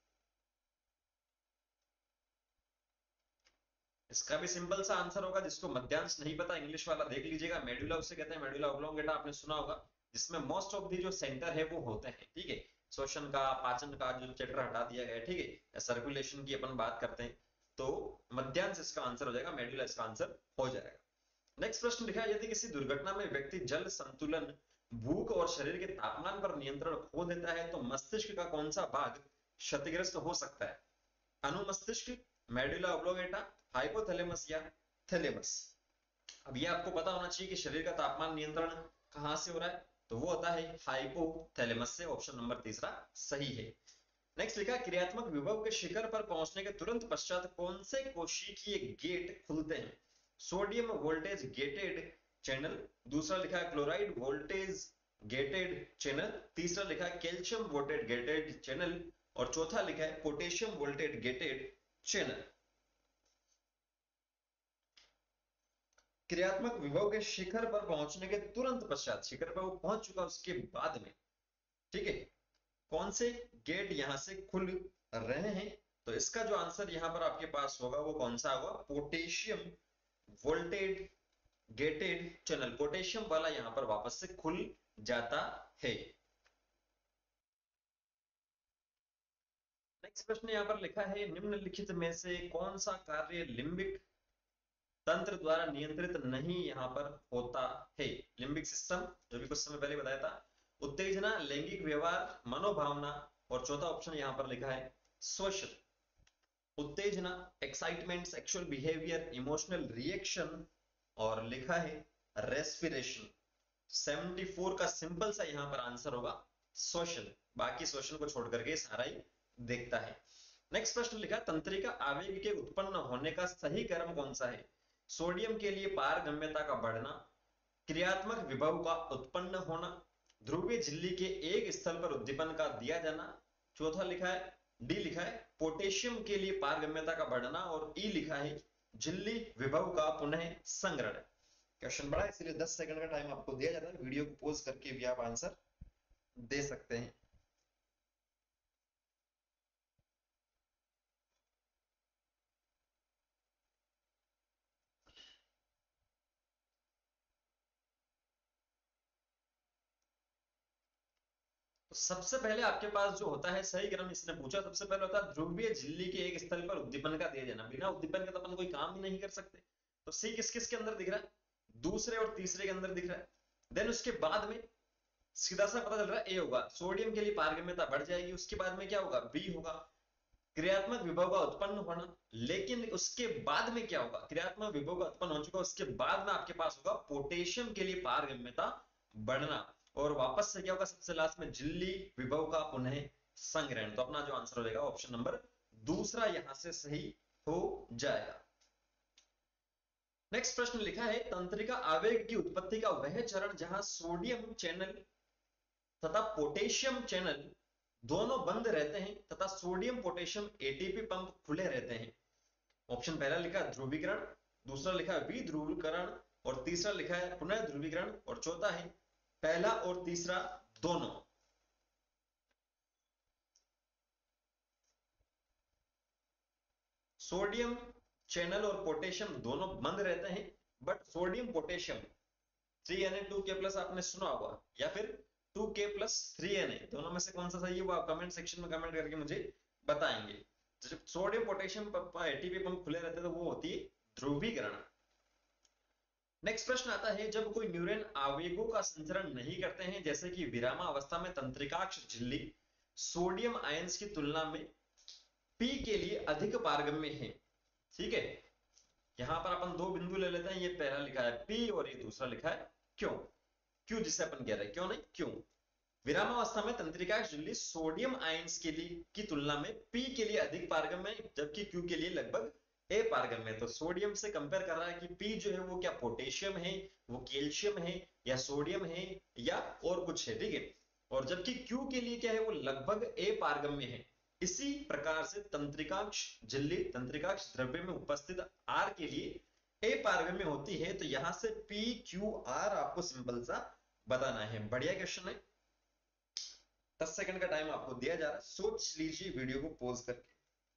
इसका भी सिंपल सा आंसर होगा, जिसको मध्यांश नहीं पता इंग्लिश वाला देख लीजिएगा, मेडुला उसे कहते हैं, मेडुला ऑब्लोंगेटा आपने सुना होगा, जिसमें मोस्ट ऑफ दी जो सेंटर है वो होते हैं, ठीक है। श्वसन का, पाचन का जो चैप्टर हटा दिया गया है, ठीक है, सर्कुलेशन की अपन बात करते हैं, तो मध्यांश इसका आंसर हो जाएगा, मेडुला इसका आंसर हो जाएगा। नेक्स्ट प्रश्न लिखा है, यदि किसी दुर्घटना में व्यक्ति जल संतुलन, भूख और शरीर के तापमान पर नियंत्रण खो देता है तो मस्तिष्क का कौन सा भाग क्षतिग्रस्त हो सकता है? अनुमस्तिष्क, मेडुला ऑब्लोंगेटा, हाइपोथैलेमस या थैलेमस? अब ये आपको पता होना चाहिए कि शरीर का तापमान नियंत्रण कहां से हो रहा है, तो वो होता है हाइपोथैलेमस से। ऑप्शन नंबर तीसरा सही है। नेक्स्ट लिखा, क्रियात्मक विभव के शिखर पर पहुंचने के तुरंत पश्चात कौन से कोशिकीय गेट खुलते हैं? सोडियम वोल्टेज गेटेड चैनल, दूसरा लिखा है क्लोराइड वोल्टेज गेटेड चैनल, तीसरा लिखा है कैल्शियम वोल्टेज गेटेड चैनल, और चौथा लिखा है पोटेशियम वोल्टेज गेटेड चैनल। क्रियात्मक विभव के शिखर पर पहुंचने के तुरंत पश्चात, शिखर पर वो पहुंच चुका उसके बाद में, ठीक है, कौन से गेट यहां से खुल रहे हैं? तो इसका जो आंसर यहां पर आपके पास होगा वो कौन सा होगा? Potassium voltage gated channel, potassium वाला यहां पर वापस से खुल जाता है। नेक्स्ट प्रश्न यहां पर लिखा है, निम्नलिखित में से कौन सा कार्य लिम्बिक तंत्र द्वारा नियंत्रित नहीं यहां पर होता है? लिम्बिक सिस्टम, जो भी कुछ समय पहले बताया था, उत्तेजना, लैंगिक व्यवहार, मनोभावना, और चौथा ऑप्शन यहां पर लिखा है श्वसन। उत्तेजना, excitement, sexual behaviour, emotional reaction, और लिखा है रेस्पिरेशन। 74 का सिंपल सा यहां पर आंसर होगा श्वसन, बाकी श्वसन को छोड़ करके सारा ही देखता है। नेक्स्ट प्रश्न लिखा, तंत्रिका आवेग के उत्पन्न होने का सही क्रम कौन सा है? सोडियम के लिए पारगम्यता का बढ़ना, क्रियात्मक विभव का उत्पन्न होना, ध्रुवीय झिल्ली के एक स्थल पर उद्दीपन का दिया जाना, चौथा लिखा है डी लिखा है पोटेशियम के लिए पारगम्यता का बढ़ना, और ई लिखा है झिल्ली विभव का पुनः संग्रहण। क्वेश्चन बड़ा है इसलिए 10 सेकंड का टाइम आपको दिया जाता है, वीडियो को पॉज करके भी आप आंसर दे सकते हैं। तो सबसे पहले आपके पास जो होता है सही क्रम, इसने पूछा, सबसे पहले होता है ध्रुवीय झिल्ली के एक स्थल पर उद्दीपन का दिया जाना। बिना उद्दीपन के तो अपन कोई काम ही नहीं कर सकते। तो सी किस किस के अंदर दिख रहा है? दूसरे और तीसरे के अंदर दिख रहा है। देन उसके बाद में सीधा सा पता चल रहा है ए होगा, सोडियम के लिए पारगम्यता बढ़ जाएगी। उसके बाद में क्या होगा? बी होगा, क्रियात्मक विभव का उत्पन्न होना। लेकिन उसके बाद में क्या होगा? क्रियात्मक विभव का उत्पन्न हो चुका, उसके बाद में आपके पास होगा पोटेशियम के लिए पारगम्यता बढ़ना, और वापस से क्या होगा? सबसे लास्ट में झिल्ली विभव का पुनः संग्रहण। तो अपना जो आंसर हो जाएगा ऑप्शन नंबर दूसरा यहां से सही हो जाएगा। नेक्स्ट प्रश्न लिखा है, तंत्रिका आवेग की उत्पत्ति का वह चरण जहां सोडियम चैनल तथा पोटेशियम चैनल दोनों बंद रहते हैं तथा सोडियम पोटेशियम एटीपी पंप खुले रहते हैं। ऑप्शन पहला लिखा है ध्रुवीकरण, दूसरा लिखा है विध्रुवीकरण, और तीसरा लिखा है पुनः ध्रुवीकरण, और चौथा है पहला और तीसरा दोनों। सोडियम चैनल और पोटेशियम दोनों बंद रहते हैं, बट सोडियम पोटेशियम 3Na2K+ आपने सुना होगा, या फिर 2K+3Na, दोनों में से कौन सा सही है वो आप कमेंट सेक्शन में कमेंट करके मुझे बताएंगे। तो जब सोडियम पोटेशियम एटीपी पंप खुले रहते हैं तो वो होती है ध्रुवीकरण। नेक्स्ट प्रश्न आता है, जब कोई न्यूरॉन आवेगों का संचरण नहीं करते हैं, जैसे कि विरामावस्था में तंत्रिकाक्ष झिल्ली सोडियम आयंस की तुलना में पी के लिए अधिक पारगम्य है। ठीक है, यहां पर अपन दो बिंदु ले लेते हैं, ये पहला लिखा है पी और ये दूसरा लिखा है क्यों। क्यों जिसे अपन कह रहे हैं, क्यों नहीं क्यों। विरामावस्था में तंत्रिकाक्ष झिल्ली सोडियम आयंस के लिए की तुलना में पी के लिए अधिक पारगम्य है, जबकि क्यू के लिए लगभग ए पारगम्य है। तो सोडियम से कंपेयर कर रहा है कि पी जो है वो क्या पोटेशियम है, वो कैल्शियम है, या सोडियम है, या और कुछ है। ठीक है, और जबकि क्यू के लिए क्या है, वो लगभग ए पारगम्य है। इसी प्रकार से तंत्रिकाक्ष झिल्ली तंत्रिकाक्ष द्रव्य में उपस्थित आर के लिए ए पारगम्य होती है, तो यहां से पी क्यू आर आपको सिंपल सा बताना है। बढ़िया क्वेश्चन है। 10 सेकंड का टाइम आपको दिया जा रहा है, सोच लीजिए वीडियो को पॉज करके।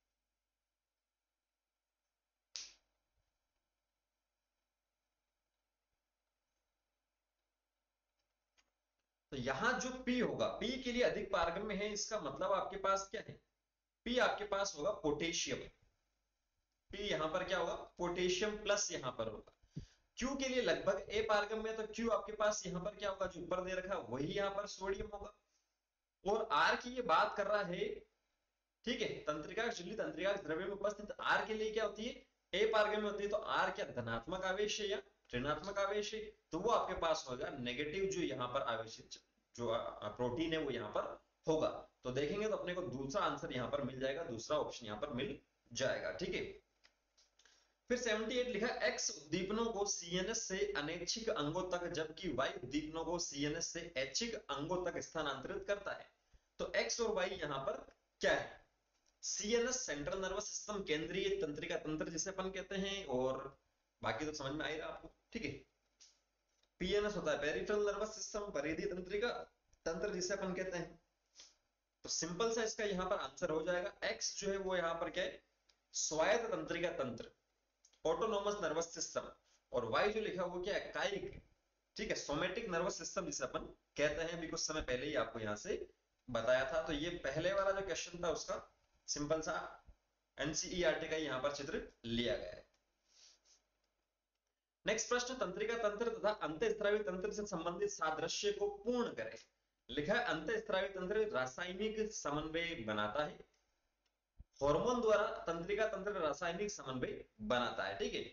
तो यहां जो P होगा, P के लिए अधिक पारगम्य है, इसका मतलब आपके पास क्या है, P आपके पास होगा पोटेशियम। P यहां पर क्या होगा, पोटेशियम प्लस यहां पर होगा। Q के लिए लगभग A पारगम्य है, तो Q आपके पास यहां पर क्या होगा, जो ऊपर दे रखा है वही यहां पर सोडियम होगा। और R की ये बात कर रहा है, ठीक है, तंत्रिका झिल्ली तंत्रिका द्रव्य में उपस्थित R के लिए क्या होती है, A पारगम्य होती है। तो R क्या धनात्मक आवेश है या ऋणात्मक आवेश है, तो वो आपके पास होगा नेगेटिव, जो यहाँ पर आवेश जो प्रोटीन है वो यहाँ पर होगा। तो देखेंगे तो अपने को दूसरा आंसर यहाँ पर मिल जाएगा, दूसरा ऑप्शन यहाँ पर मिल जाएगा, ठीक है। फिर 78 लिखा, एक्स उद्दीपनों को सीएनएस से अनैच्छिक अंगों तक जबकि वाई उद्दीपनों को सीएनएस से ऐच्छिक अंगों तक स्थानांतरित करता है। तो एक्स और वाई यहाँ पर क्या है, सीएनएस सेंट्रल नर्वस सिस्टम, केंद्रीय तंत्रिका तंत्र जिसे अपन कहते हैं, और बाकी तो समझ में आएगा आपको, ठीक है। पीएनएस होता है पेरिफेरल नर्वस सिस्टम, परिधीय तंत्रिका तंत्र जिसे अपन कहते हैं। तो सिंपल सा इसका यहाँ पर आंसर हो जाएगा। एक्स जो है वो यहाँ पर क्या है, स्वायत्त तंत्रिका तंत्र, ऑटोनोमस नर्वस सिस्टम, और वाई जो लिखा वो क्या है, कायिक, ठीक है, सोमेटिक नर्वस सिस्टम जिसे अपन कहते हैं। अभी कुछ समय पहले ही आपको यहां से बताया था। तो ये पहले वाला जो क्वेश्चन था उसका सिंपल सा एनसीईआरटी का यहां पर चित्र लिया गया है। नेक्स्ट प्रश्न, तंत्रिका तंत्र तथा अंतःस्रावी तंत्र से संबंधित सादृश्य को पूर्ण करें। लिखा है, अंतःस्रावी तंत्र रासायनिक समन्वय बनाता है, हार्मोन द्वारा तंत्रिका तंत्र रासायनिक समन्वय बनाता है, ठीक है।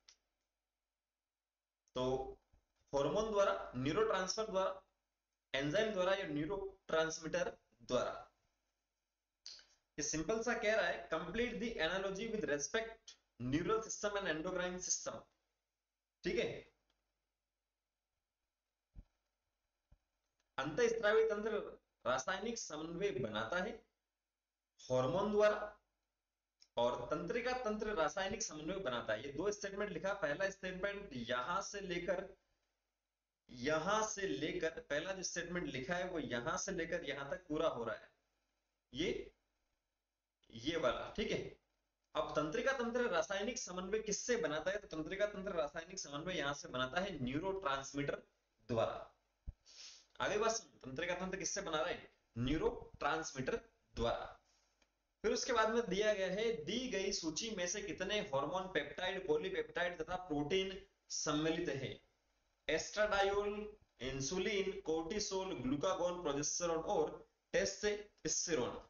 तो हार्मोन द्वारा, न्यूरोट्रांसफर द्वारा, एंजाइम द्वारा या न्यूरोट्रांसमीटर द्वारा। ये सिंपल सा कह रहा है, complete the analogy with respect neural system and endocrine system, ठीक है। अंतःस्रावी तंत्र रासायनिक समन्वय बनाता है हार्मोन द्वारा, और तंत्रिका तंत्र रासायनिक समन्वय बनाता है। ये दो स्टेटमेंट लिखा। पहला स्टेटमेंट यहां से लेकर पहला जो स्टेटमेंट लिखा है वो यहां से लेकर यहां तक पूरा हो रहा है, ये वाला, ठीक है। अब तंत्रिका तंत्र रासायनिक समन्वय किससे बनाता है, तो तंत्रिका तंत्र रासायनिक समन्वय यहां से बनाता है न्यूरोट्रांसमीटर द्वारा। आगे बात, तंत्रिका तंत्र किससे बना रहा है, न्यूरोट्रांसमीटर द्वारा। फिर उसके बाद में दिया गया है, दी गई सूची में से कितने हार्मोन, पेप्टाइड, पॉलीपेप्टाइड तथा प्रोटीन सम्मिलित है। Estradiol, insulin, cortisol, glucagon, progesterone और टेस्टोस्टेरोन।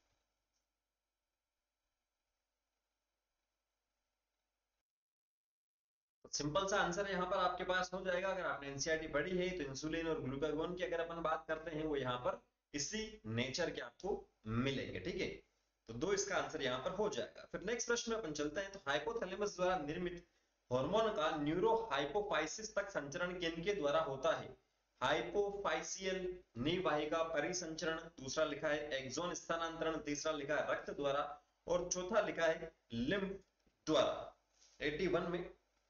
सिंपल सा आंसर यहाँ पर आपके पास हो जाएगा। अगर आपने एनसीईआरटी पढ़ी है तो इंसुलिन और ग्लूकागोन की अगर अपन बात करते हैं वो यहाँ पर इसी नेचर के आपको मिलेंगे, ठीक है। तो दो इसका आंसर यहाँ पर हो जाएगा। फिर नेक्स्ट प्रश्न में अपन चलते हैं। तो हाइपोथैलेमस द्वारा निर्मित हार्मोन का न्यूरो हाइपोफाइसिस तक संचरण किनके द्वारा होता है। हाइपोफाइसियल निवाहिका परिसंचरण, दूसरा लिखा है एक्सोन स्थानांतरण, तीसरा लिखा है रक्त द्वारा, और चौथा लिखा है लिम्फ द्वारा। 81 में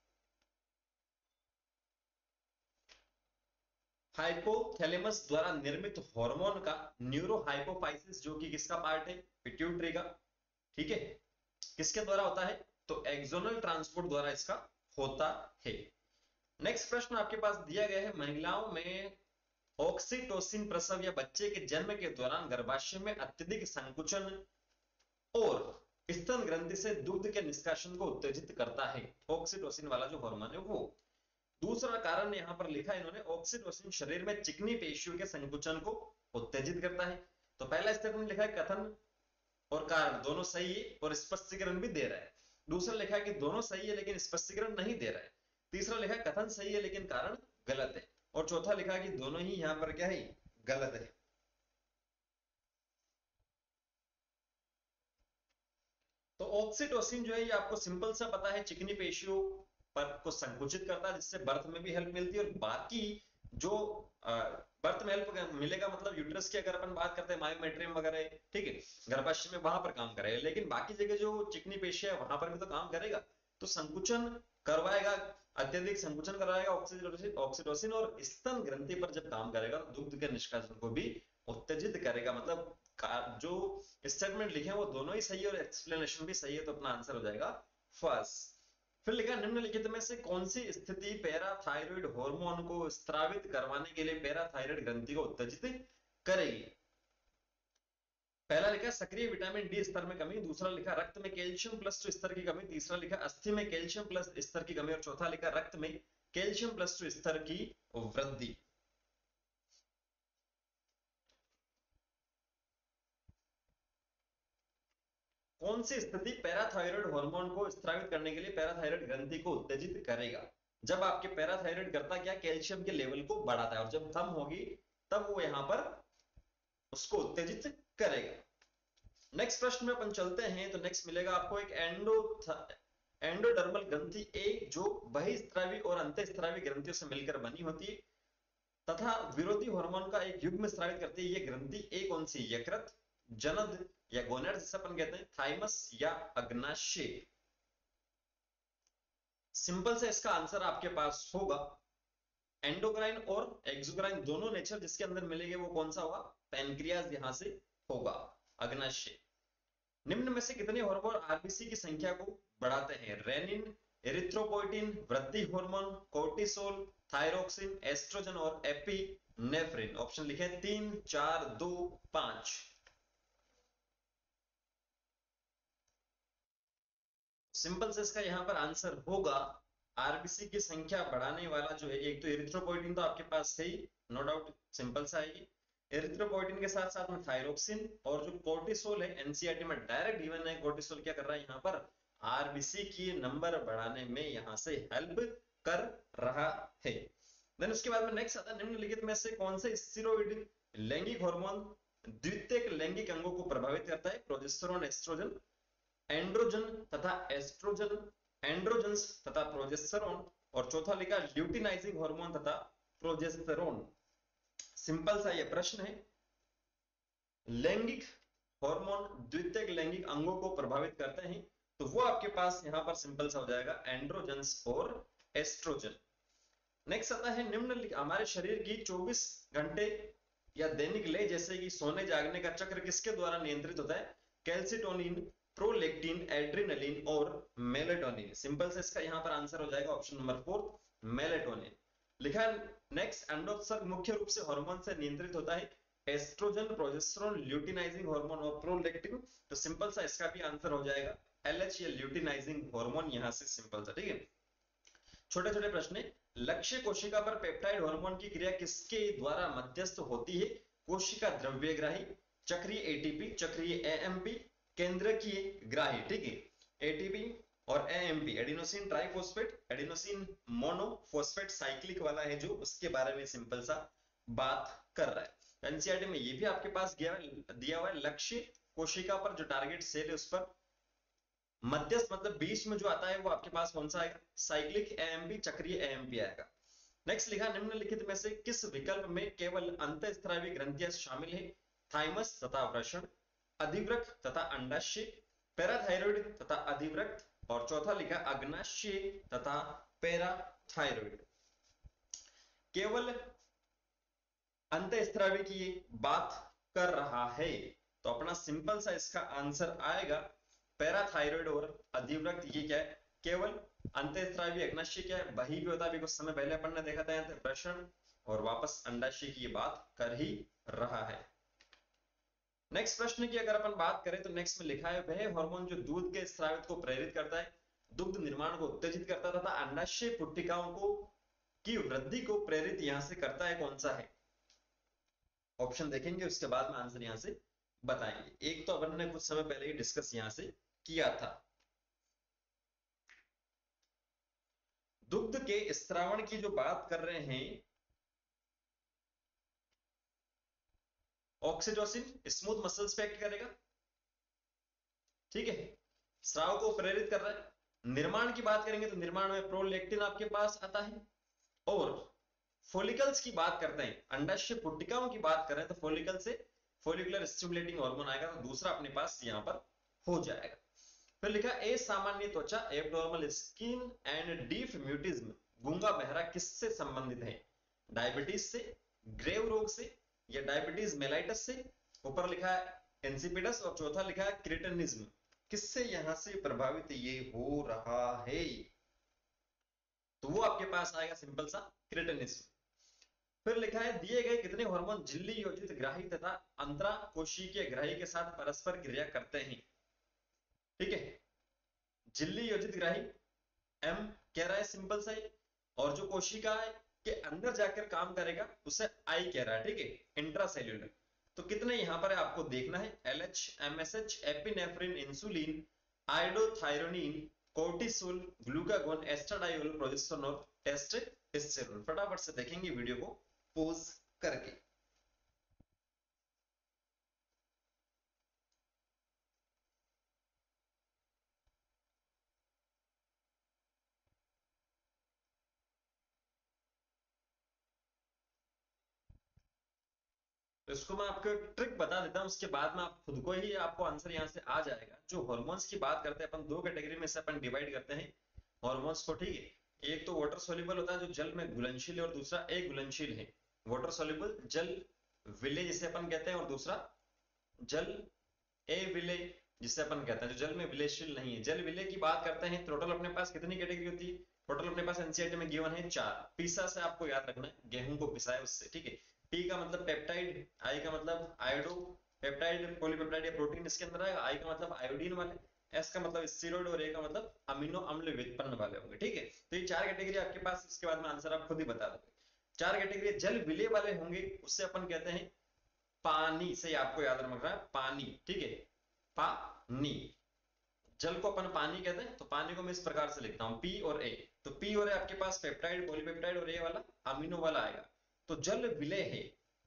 हाइपोथैलेमस द्वारा निर्मित हार्मोन का न्यूरो हाइपोफाइसिस, जो कि किसका पार्ट है, पिट्यूटरी का, ठीक है, किसके द्वारा होता है, तो एक्सोनल ट्रांसपोर्ट द्वारा इसका होता है। नेक्स्ट प्रश्न आपके पास दिया गया है, महिलाओं में ऑक्सीटोसिन प्रसव या बच्चे के जन्म के दौरान गर्भाशय में अत्यधिक संकुचन और स्तन ग्रंथि से दुग्ध के निष्कासन को उत्तेजित करता है। ऑक्सीटोसिन वाला जो हार्मोन है वो। दूसरा कारण यहां पर लिखा है इन्होंने, ऑक्सीटोसिन शरीर में चिकनी पेशियों के संकुचन को उत्तेजित करता है। तो पहला स्टेटमेंट लिखा है कथन और कारण दोनों सही है और स्पष्टीकरण भी दे रहा है। दूसरा लिखा है कि दोनों सही है लेकिन स्पष्टीकरण नहीं दे रहा है। तीसरा लिखा है कथन सही है लेकिन कारण गलत है। और चौथा लिखा है कि दोनों ही यहां पर क्या है, गलत है। तो ऑक्सीटोसिन जो है ये आपको सिंपल सा पता है, चिकनी पेशियों पर को संकुचित करता है जिससे बर्थ में भी हेल्प मिलती है। और बाकी जो बर्थ में हेल्प मिलेगा मतलब यूट्रस की अगर अपन बात करते हैं मायोमेट्रियम वगैरह, ठीक है, गर्भाशय में वहां पर काम करेगा, लेकिन बाकी जगह जो चिकनी पेशियां है वहां पर भी तो काम करेगा। तो संकुचन करवाएगा, अत्यधिक संकुचन करवाएगा ऑक्सीटोसिन और स्तन ग्रंथि पर जब काम करेगा तो दुग्ध के निष्कासन को भी उत्तेजित करेगा। मतलब जो स्टेटमेंट लिखे हैं वो दोनों ही सही है और एक्सप्लेनेशन भी सही है, तो अपना आंसर हो जाएगा फर्स्ट। फिर लिखा निम्नलिखित में से कौन सी स्थिति पैराथायरॉइड हार्मोन को स्रावित करवाने के लिए पैराथायरॉइड ग्रंथि को उत्तेजित करेगी। पहला लिखा सक्रिय विटामिन डी स्तर में कमी, दूसरा लिखा रक्त में कैल्शियम प्लस 2 स्तर की कमी, तीसरा लिखा अस्थि में कैल्शियम प्लस स्तर की कमी और चौथा लिखा रक्त में कैल्शियम प्लस 2 स्तर की वृद्धि। कौन सी स्थिति पैराथायरॉइड हार्मोन को स्रावित करने के लिए पैराथायरॉइड ग्रंथि को उत्तेजित करेगा? जब आपके पैराथायरॉइड करता क्या, कैल्शियम के लेवल को बढ़ाता है और जब कम होगी तब वो यहां पर उसको उत्तेजित करेगा। नेक्स्ट प्रश्न में अपन चलते हैं तो नेक्स्ट मिलेगा आपको एक एंडोडर्मल ग्रंथि एक जो बहिस्रावी और अंतःस्रावी ग्रंथियों से मिलकर बनी होती है तथा विरोधी हार्मोन का एक युग्म स्रावित करती है। ये ग्रंथि एक कौन सी, यकृत, जनद या गोनेड जिसे अपन कहते हैं, थाइमस या अग्नाशय। सिंपल से इसका आंसर आपके पास होगा एंडोक्राइन और एक्सोक्राइन दोनों नेचर जिसके अंदर मिलेंगे वो कौन सा होगा, पैनक्रियाज यहां से होगा, अग्नाशय। निम्न में से कितने हार्मोन आरबीसी की संख्या को बढ़ाते हैं? रेनिन, एरिथ्रोपोइटिन, वृद्धि हार्मोन, कोर्टिसोल, थायरोक्सिन, एस्ट्रोजन और एपिनेफ्रिन। ऑप्शन लिखे 3, 4, 2, 5। सिंपल से इसका यहां पर आंसर होगा आरबीसी की संख्या बढ़ाने वाला जो है, एक तो एरिथ्रोपोइटिन तो आपके पास है ही, नो डाउट, सिंपल सा है। एरिथ्रोपोइटिन के साथ साथ में थायरोक्सिन और जो कोर्टिसोल है, एनसीईआरटी में डायरेक्ट गिवन है, कोर्टिसोल क्या कर रहा है यहाँ पर, आरबीसी की नंबर बढ़ाने में यहां से हेल्प कर रहा है। देन उसके बाद में नेक्स्ट आता है निम्नलिखित में से कौन से स्टेरॉइड लैंगिक हार्मोन द्वितीयक लैंगिक अंगों को प्रभावित करता है? प्रोजेस्टेरोन, एस्ट्रोजन, एंड्रोजन तथा एस्ट्रोजन, एंड्रोजन्स तथा प्रोजेस्टेरोन और चौथा लिखा ल्यूटिनाइजिंग हार्मोन तथा प्रोजेस्टेरोन। सिंपल सा ये प्रश्न है, लैंगिक हार्मोन द्वितीयक लैंगिक अंगों को प्रभावित करते हैं तो वो आपके पास यहां पर सिंपल सा हो जाएगा एंड्रोजन्स और एस्ट्रोजन। नेक्स्ट आता है निम्नलिखित हमारे शरीर की 24 घंटे या दैनिक लय जैसे कि सोने जागने का चक्र किसके द्वारा नियंत्रित होता है? कैल्सिटोनिन, प्रोलेक्टिन, एड्रेनलिन और मेलेटोनिन। सिंपल से इसका यहां पर आंसर हो जाएगा ऑप्शन नंबर 4, मेलेटोनिन। लिखा नेक्स्ट अंडोत्सर्ग मुख्य रूप से हार्मोन से नियंत्रित होता है? एस्ट्रोजन, प्रोजेस्टेरोन, ल्यूटिनाइजिंग हार्मोन और प्रोलेक्टिन। तो सिंपल सा इसका भी आंसर हो जाएगा एलएच या ल्यूटिनाइजिंग हार्मोन, यहां से सिंपल सा, ठीक है। छोटे छोटे प्रश्न, लक्ष्य कोशिका पर पेप्टाइड हार्मोन की क्रिया किसके द्वारा मध्यस्थ होती है? कोशिका द्रव्यग्राही, चक्रीय एटीपी, चक्रीय एएमपी, केंद्रकीय ग्राही, ठीक है। एटीपी और AMP adenosine triphosphate, adenosine monophosphate cyclic वाला है जो, उसके बारे में सिंपल सा बात कर रहा है। एनसीईआरटी में ये भी आपके पास दिया हुआ है, लक्ष्य कोशिका पर जो टारगेट सेल है उस पर मध्यस्थ मतलब बीच में जो आता है वो आपके पास कौन सा आएगा? साइक्लिक एएमपी, चक्रीय एएमपी आएगा। नेक्स्ट लिखा निम्नलिखित में से किस विकल्प में केवल अंतःस्रावी ग्रंथियां शामिल है? थाइमस तथा वृषण, अधिवृक्क तथा अंडाशय, पैराथायरॉइड तथा अधिवृक्क और चौथा लिखा अग्नाशय तथा पैराथायरॉइड। केवल अंतःस्रावी की बात कर रहा है तो अपना सिंपल सा इसका आंसर आएगा पैराथायरॉइड और अधिवृक्क। ये क्या है? केवल अंतःस्रावी। अग्नाशय क्या है? वही भी होता है, कुछ समय पहले अपन ने देखा था वृषण, और वापस अंडाशय की ये बात कर ही रहा है। नेक्स्ट प्रश्न की अगर अपन बात करें तो नेक्स्ट में लिखा है वह हार्मोन जो दूध के स्रावित को प्रेरित करता है, दुग्ध निर्माण को उत्तेजित करता है तथा अंडाशय पुट्टिकाओं को की वृद्धि को प्रेरित यहां से करता है, कौन सा है? ऑप्शन देखेंगे उसके बाद में आंसर यहां से बताएंगे। एक तो अपन ने कुछ समय पहले ही डिस्कस यहां से किया था, दुग्ध के स्रावण की जो बात कर रहे हैं, ऑक्सीटोसिन स्मूथ मसल्स पे एक्ट करेगा, ठीक है, स्राव को प्रेरित कर रहा है। निर्माण की बात करेंगे तो निर्माण में प्रोलेक्टिन आपके पास आता है, और फोलिकल्स की बात करते हैं, अंडाशय पुट्टिकाओं की बात करें तो फोलिकल से फोलिकुलर स्टिमुलेटिंग हार्मोन आएगा, तो दूसरा अपने पास यहां पर हो जाएगा। फिर लिखा ए सामान्य त्वचा abnormal skin and deaf mutism, गूंगा बहरा किससे संबंधित है? डायबिटीज से, ग्रेव रोग से, या डायबिटीज मेलाइटस से। ऊपर लिखा है इंसिपिडस और चौथा लिखा है क्रिटेनिज्म, किससे यहां से प्रभावित ये हो रहा है? तो वो आपके पास आएगा सिंपल सा क्रिटेनिज्म। फिर लिखा है दिए गए कितने हार्मोन झिल्ली योजित ग्राही तथा अंतरा कोशिकीय ग्राही के साथ परस्पर क्रिया करते हैं? ठीक है, झिल्ली योजित ग्राही एम कह रहा है सिंपल सा ही, और जो कोशिका है के अंदर जाकर काम करेगा उसे आई कह रहा है। ठीक है, इंट्रासेल्यूलर। तो कितने यहां पर है आपको देखना है, LH, MSH, epinephrine, insulin, iodothyronine, cortisol, glucagon, estradiol, progesterone और टेस्टोस्टेरोन। फटाफट से देखेंगे वीडियो को पॉज करके। तो इसको मैं आपको ट्रिक बता देता हूं, उसके बाद में आप खुद को ही आपको आंसर यहां से आ जाएगा। जो हॉर्मोन्स की बात करते हैं अपन, दो कैटेगरी में से अपन डिवाइड करते हैं हॉर्मोन्स को। ठीक है, एक तो वाटर सोल्यूबल होता है जो जल में घुलनशील है, और दूसरा अघुलनशील है। वाटर सोल्यूबल जल विलेय जिसे अपन कहते हैं, और दूसरा जल अविलेय जिसे अपन कहते हैं जो जल में विलेयशील नहीं है। जल विलेय की बात करते हैं, टोटल अपने पास कितनी कैटेगरी होती है? टोटल अपने पास एनसीईआरटी में गिवन है 4। पीसा से आपको याद रखना है, गेहूं को पिसाए उससे। ठीक है, पी का मतलब पेप्टाइड, आई का मतलब आयोडो पेप्टाइड, पॉलीपेप्टाइड या प्रोटीन इसके अंदर आएगा, आई का मतलब आयोडीन वाले, एस का मतलब स्टीरॉइड, और ए का मतलब अमीनो अम्ल व्युत्पन्न वाले होंगे। ठीक है, तो ये 4 कैटेगरी आपके पास, इसके बाद में आंसर आप खुद ही बता दोगे। 4 कैटेगरी जल विलेय वाले होंगे, उससे अपन कहते हैं पानी से, आपको याद रखना है पानी। ठीक है, पानी, जल को अपन पानी कहते हैं, तो पानी को मैं इस प्रकार से लिखता हूं पी और ए। तो पी और ए आपके पास पेप्टाइड, पॉलीपेप्टाइड, और ए वाला अमीनो वाला आएगा। तो जल विलेय है।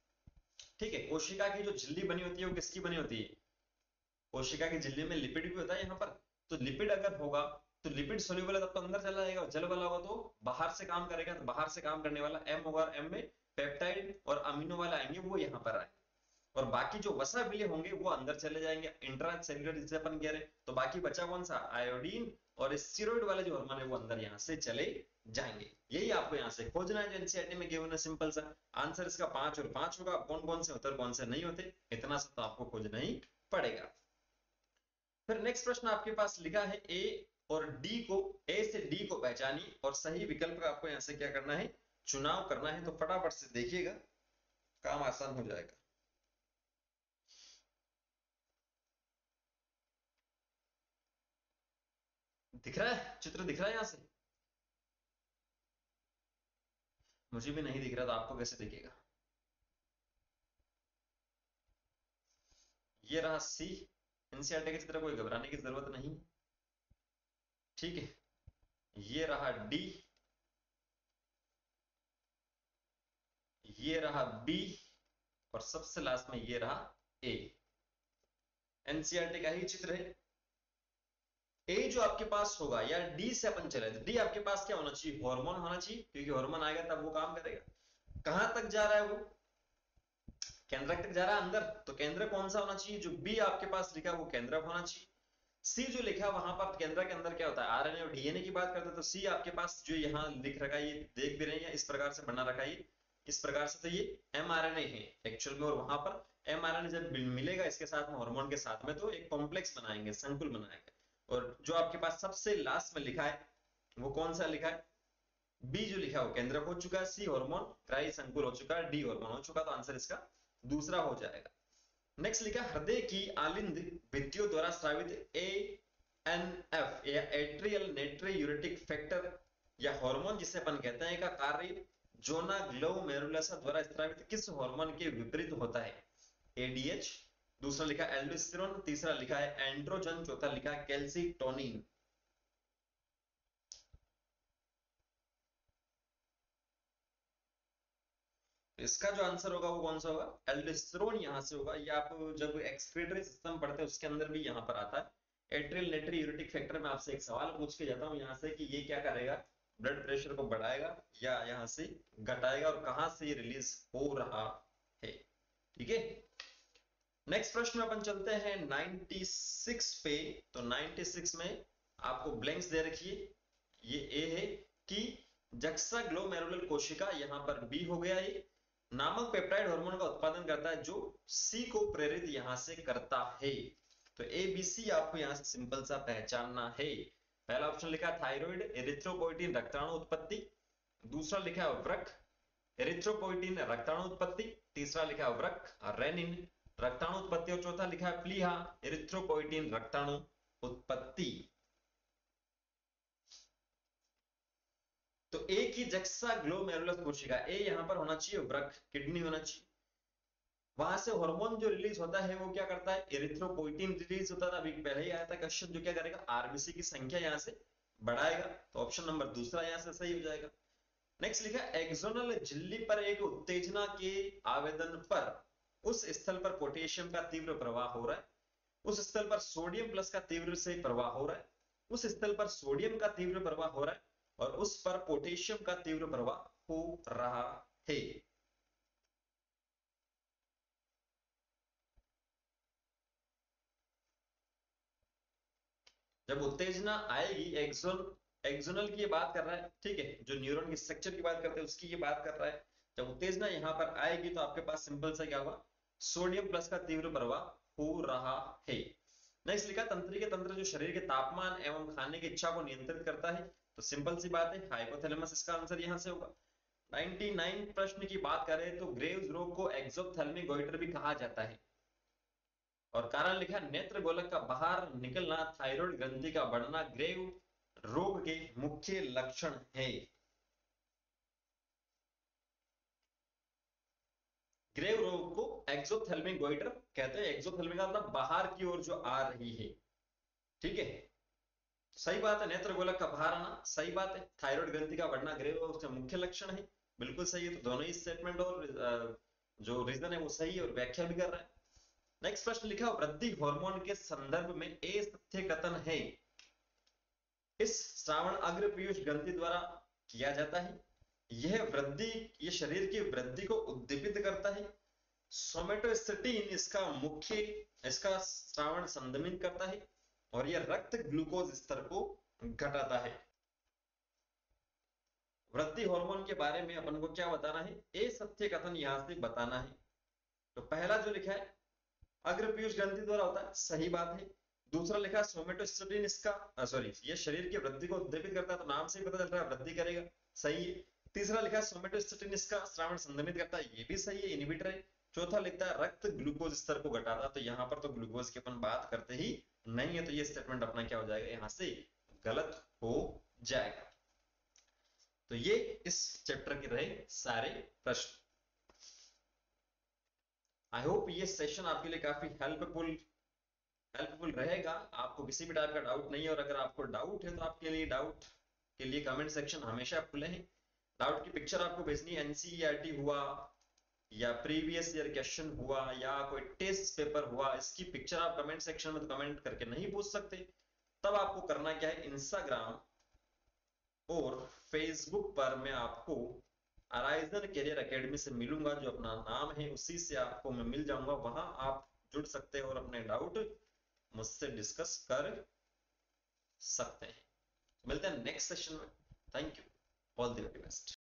ठीक है, कोशिका की जो झिल्ली बनी होती है वो किसकी बनी होती है? कोशिका की झिल्ली में लिपिड भी होता है यहाँ पर। तो लिपिड अगर होगा तो लिपिड सोल्यूबल है तब तो अंदर चला जाएगा, और जल वाला होगा तो बाहर से काम करेगा, तो बाहर से काम करने वाला एम होगा, एम में पेप्टाइड और अमीनो वाला आएंगे, वो यहाँ पर आए। और बाकी जो वसा विलेय होंगे वो अंदर चले जाएंगे, इंट्रा सेल्युलर जिसे अपन कह रहे हैं। तो बाकी बचा कौन सा? आयोडीन और स्टीरॉइड वाले जो हार्मोन है वो अंदर यहाँ से चले जाएंगे। यही आपको यहाँ से खोजना है जो एनसीईआरटी में गिवन है, सिंपल सा आंसर इसका 5 और 5 होगा। कौन कौन से होते और कौन से नहीं होते, इतना सा तो आपको खोजना ही पड़ेगा। फिर नेक्स्ट प्रश्न आपके पास लिखा है ए और डी को, ए से डी को पहचानिए और सही विकल्प का आपको यहाँ से क्या करना है? चुनाव करना है। तो फटाफट से देखिएगा, काम आसान हो जाएगा। दिख रहा है चित्र, दिख रहा है यहां से? मुझे भी नहीं दिख रहा, तो आपको कैसे दिखेगा? ये रहा सी, एनसीईआरटी के चित्र, कोई घबराने की जरूरत नहीं। ठीक है, ये रहा डी, ये रहा बी, और सबसे लास्ट में ये रहा ए। एनसीईआरटी का ही चित्र है। ए जो आपके पास होगा, या डी से अपन चले तो डी आपके पास क्या होना चाहिए? हार्मोन होना चाहिए, क्योंकि हार्मोन आएगा तब वो काम करेगा। कहां तक जा रहा है वो? केंद्रक तक जा रहा है अंदर, तो केंद्र कौन सा होना चाहिए? जो बी आपके पास लिखा है वो केंद्रक होना चाहिए। सी जो लिखा है वहां पर केंद्र के अंदर क्या होता है? आरएनए और डीएनए की बात करते हैं। तो सी आपके पास जो यहाँ लिख रखा है, ये देख भी रहे हैं, इस प्रकार से बना रखा है, इस प्रकार से। तो ये एमआरएनए है एक्चुअल में, और वहां पर एमआरएनए जब मिलेगा इसके साथ में, हार्मोन के साथ में, तो एक कॉम्प्लेक्स बनाएंगे, संकुल बनाएंगे। और जो आपके पास सबसे लास्ट में लिखा है वो कौन सा लिखा है? बी जो लिखा है वो केंद्रक हो चुका है, सी हार्मोन ग्राही संकुल हो चुका है, डी हार्मोन हो चुका, तो आंसर इसका दूसरा हो जाएगा। नेक्स्ट लिखा हृदय की आलिंद भित्तियों द्वारा स्रावित एएनएफ या एट्रियल नाइट्रोयूरेटिक फैक्टर या हार्मोन जिसे अपन कहते हैं का कार्य जोना ग्लोमेरुलसा द्वारा स्रावित किस हार्मोन के विपरीत होता है? एडीएच, दूसरा लिखा एल्डोस्टेरोन, तीसरा लिखा है एंड्रोजन, चौथा लिखा है कैल्सिटोनिन। इसका जो आंसर होगा वो कौन सा होगा? एल्डोस्टेरोन यहां से होगा। ये आप जब एक्सक्रीटरी सिस्टम पढ़ते हैं उसके अंदर भी यहां पर आता है। एट्रियल नाइट्रोयूरेटिक फैक्टर में आपसे एक सवाल पूछ के जाता हूं यहां से कि ये क्या करेगा? ब्लड प्रेशर को बढ़ाएगा या यहां से घटाएगा, और कहां से ये रिलीज हो रहा है? ठीक है, नेक्स्ट प्रश्न में अपन चलते हैं 96 पे। तो 96 में आपको ब्लैंक्स दे रखी है। ये ए है कि जक्साग्लोमेरुलर कोशिका, यहां पर बी हो गया, ये नामक पेप्टाइड हार्मोन का उत्पादन करता है जो सी को प्रेरित यहां से करता है। तो ए बी सी आपको यहां से सिंपल सा पहचानना है। पहला ऑप्शन लिखा है थायराइड, एरिथ्रोपोइटिन रक्ताणु उत्पत्ति। दूसरा लिखा है वृक्क, एरिथ्रोपोइटिन रक्ताणु उत्पत्ति। तीसरा लिखा है वृक्क, रेनिन रक्ताणु उत्पत्ति। और चौथा लिखा है प्लीहा, एरिथ्रोपोइटिन रक्ताणु उत्पत्ति। तो ए की जक्साग्लोमेरुलर कोशिका, ए यहां पर होना चाहिए वृक्क, किडनी होना चाहिए। वहां से हार्मोन जो रिलीज होता है वो क्या करता है, एरिथ्रोपोइटिन रिलीज होता था, अभी पहले ही आया था क्वेश्चन, जो क्या करेगा, आरबीसी की संख्या यहां से बढ़ाएगा। तो ऑप्शन नंबर दूसरा यहां से सही हो जाएगा। नेक्स्ट लिखा एक्सोनल झिल्ली पर एक उत्तेजना के आवेदन पर उस स्थल पर पोटेशियम का तीव्र प्रवाह हो रहा है, उस स्थल पर सोडियम प्लस का तीव्र से प्रवाह हो रहा है, उस स्थल पर सोडियम का तीव्र प्रवाह हो रहा है और उस पर पोटेशियम का तीव्र प्रवाह हो रहा है। जब उत्तेजना आएगी, एक्सोनल की ये बात कर रहा है, ठीक है, जो न्यूरॉन की स्ट्रक्चर की बात करते हैं उसकी ये बात कर रहा है। जब उत्तेजना यहां पर आएगी तो आपके पास सिंपल सा क्या होगा, सोडियम प्लस का तीव्र प्रवाह हो रहा है। नेक्स्ट लिखा तंत्रिका तंत्र जो शरीर के तापमान एवं खाने की इच्छा को नियंत्रित करता है। तो सिंपल सी बात है, हाइपोथैलेमस इसका आंसर यहां से होगा। 99 प्रश्न की बात करें तो ग्रेव्स रोग को एक्सोप्थेल्मिक गोइटर भी कहा जाता है। और कारण लिखा नेत्र गोलक का बाहर निकलना, थायराइड ग्रंथि का बढ़ना ग्रेव रोग के मुख्य लक्षण है। ग्रेव रोग को एक्सोप्थेल्मिक गोइटर कहते हैं। एक्सोप्थेल्मिक का मतलब बाहर की ओर जो आ रही है, ठीक है, सही बात है। नेत्र गोलक का बाहर आना सही बात है। थायराइड ग्रंथि का बढ़ना ग्रेव रोग का मुख्य लक्षण है, बिल्कुल सही है। तो दोनों ही स्टेटमेंट और जो रीजन है वो सही है और व्याख्या भी कर रहा है। नेक्स्ट प्रश्न लिखा वृद्धि हार्मोन के संदर्भ में ए तथ्य कथन है, इस श्रावण अग्र पीयूष ग्रंथि द्वारा किया जाता है। यह वृद्धि, ये शरीर की वृद्धि को उद्दीपित करता है। सोमेटोस्टेटिन इसका मुख्य, इसका श्रावण संदमित करता है और यह रक्त ग्लूकोज स्तर को घटाता है। वृद्धि हार्मोन के बारे में अपन को क्या बताना है, ए सत्य कथन यहां से बताना है। तो पहला जो लिखा है अग्र पीयूष ग्रंथि द्वारा होता है, सही बात है। दूसरा लिखा है सोमेटोस्टेटिन इसका सॉरी ये शरीर की वृद्धि को उद्दीपित करता है, तो नाम से ही पता चल रहा है वृद्धि करेगा, सही है। तीसरा लिखा है सोमेटोस्टेटिन इसका श्रावण संदमित करता है, ये भी सही है, इनहिबिटर है। चौथा लिखता है रक्त ग्लूकोज स्तर को घटाता, तो यहाँ पर तो ग्लूकोज की अपन बात करते ही नहीं है, तो ये स्टेटमेंट अपना क्या हो जाएगा, यहाँ से गलत हो जाएगा। तो ये इस चैप्टर के रहे सारे प्रश्न। आई होप ये सेशन आपके लिए काफी हेल्पफुल रहेगा। आपको किसी भी टाइप का डाउट नहीं है, और अगर आपको डाउट है तो आपके लिए डाउट के लिए कमेंट सेक्शन हमेशा खुले हैं। डाउट की पिक्चर आपको भेजनी है, एनसीईआरटी हुआ या प्रीवियस ईयर क्वेश्चन हुआ या कोई टेस्ट पेपर हुआ, इसकी पिक्चर आप कमेंट सेक्शन में तो कमेंट करके नहीं पूछ सकते। तब आपको करना क्या है, इंस्टाग्राम और फेसबुक पर मैं आपको अराइजन करियर एकेडमी से मिलूंगा, जो अपना नाम है उसी से आपको मैं मिल जाऊंगा। वहां आप जुड़ सकते हैं और अपने डाउट मुझसे डिस्कस कर सकते हैं। मिलते हैं नेक्स्ट सेशन में। Thank you, all the very best.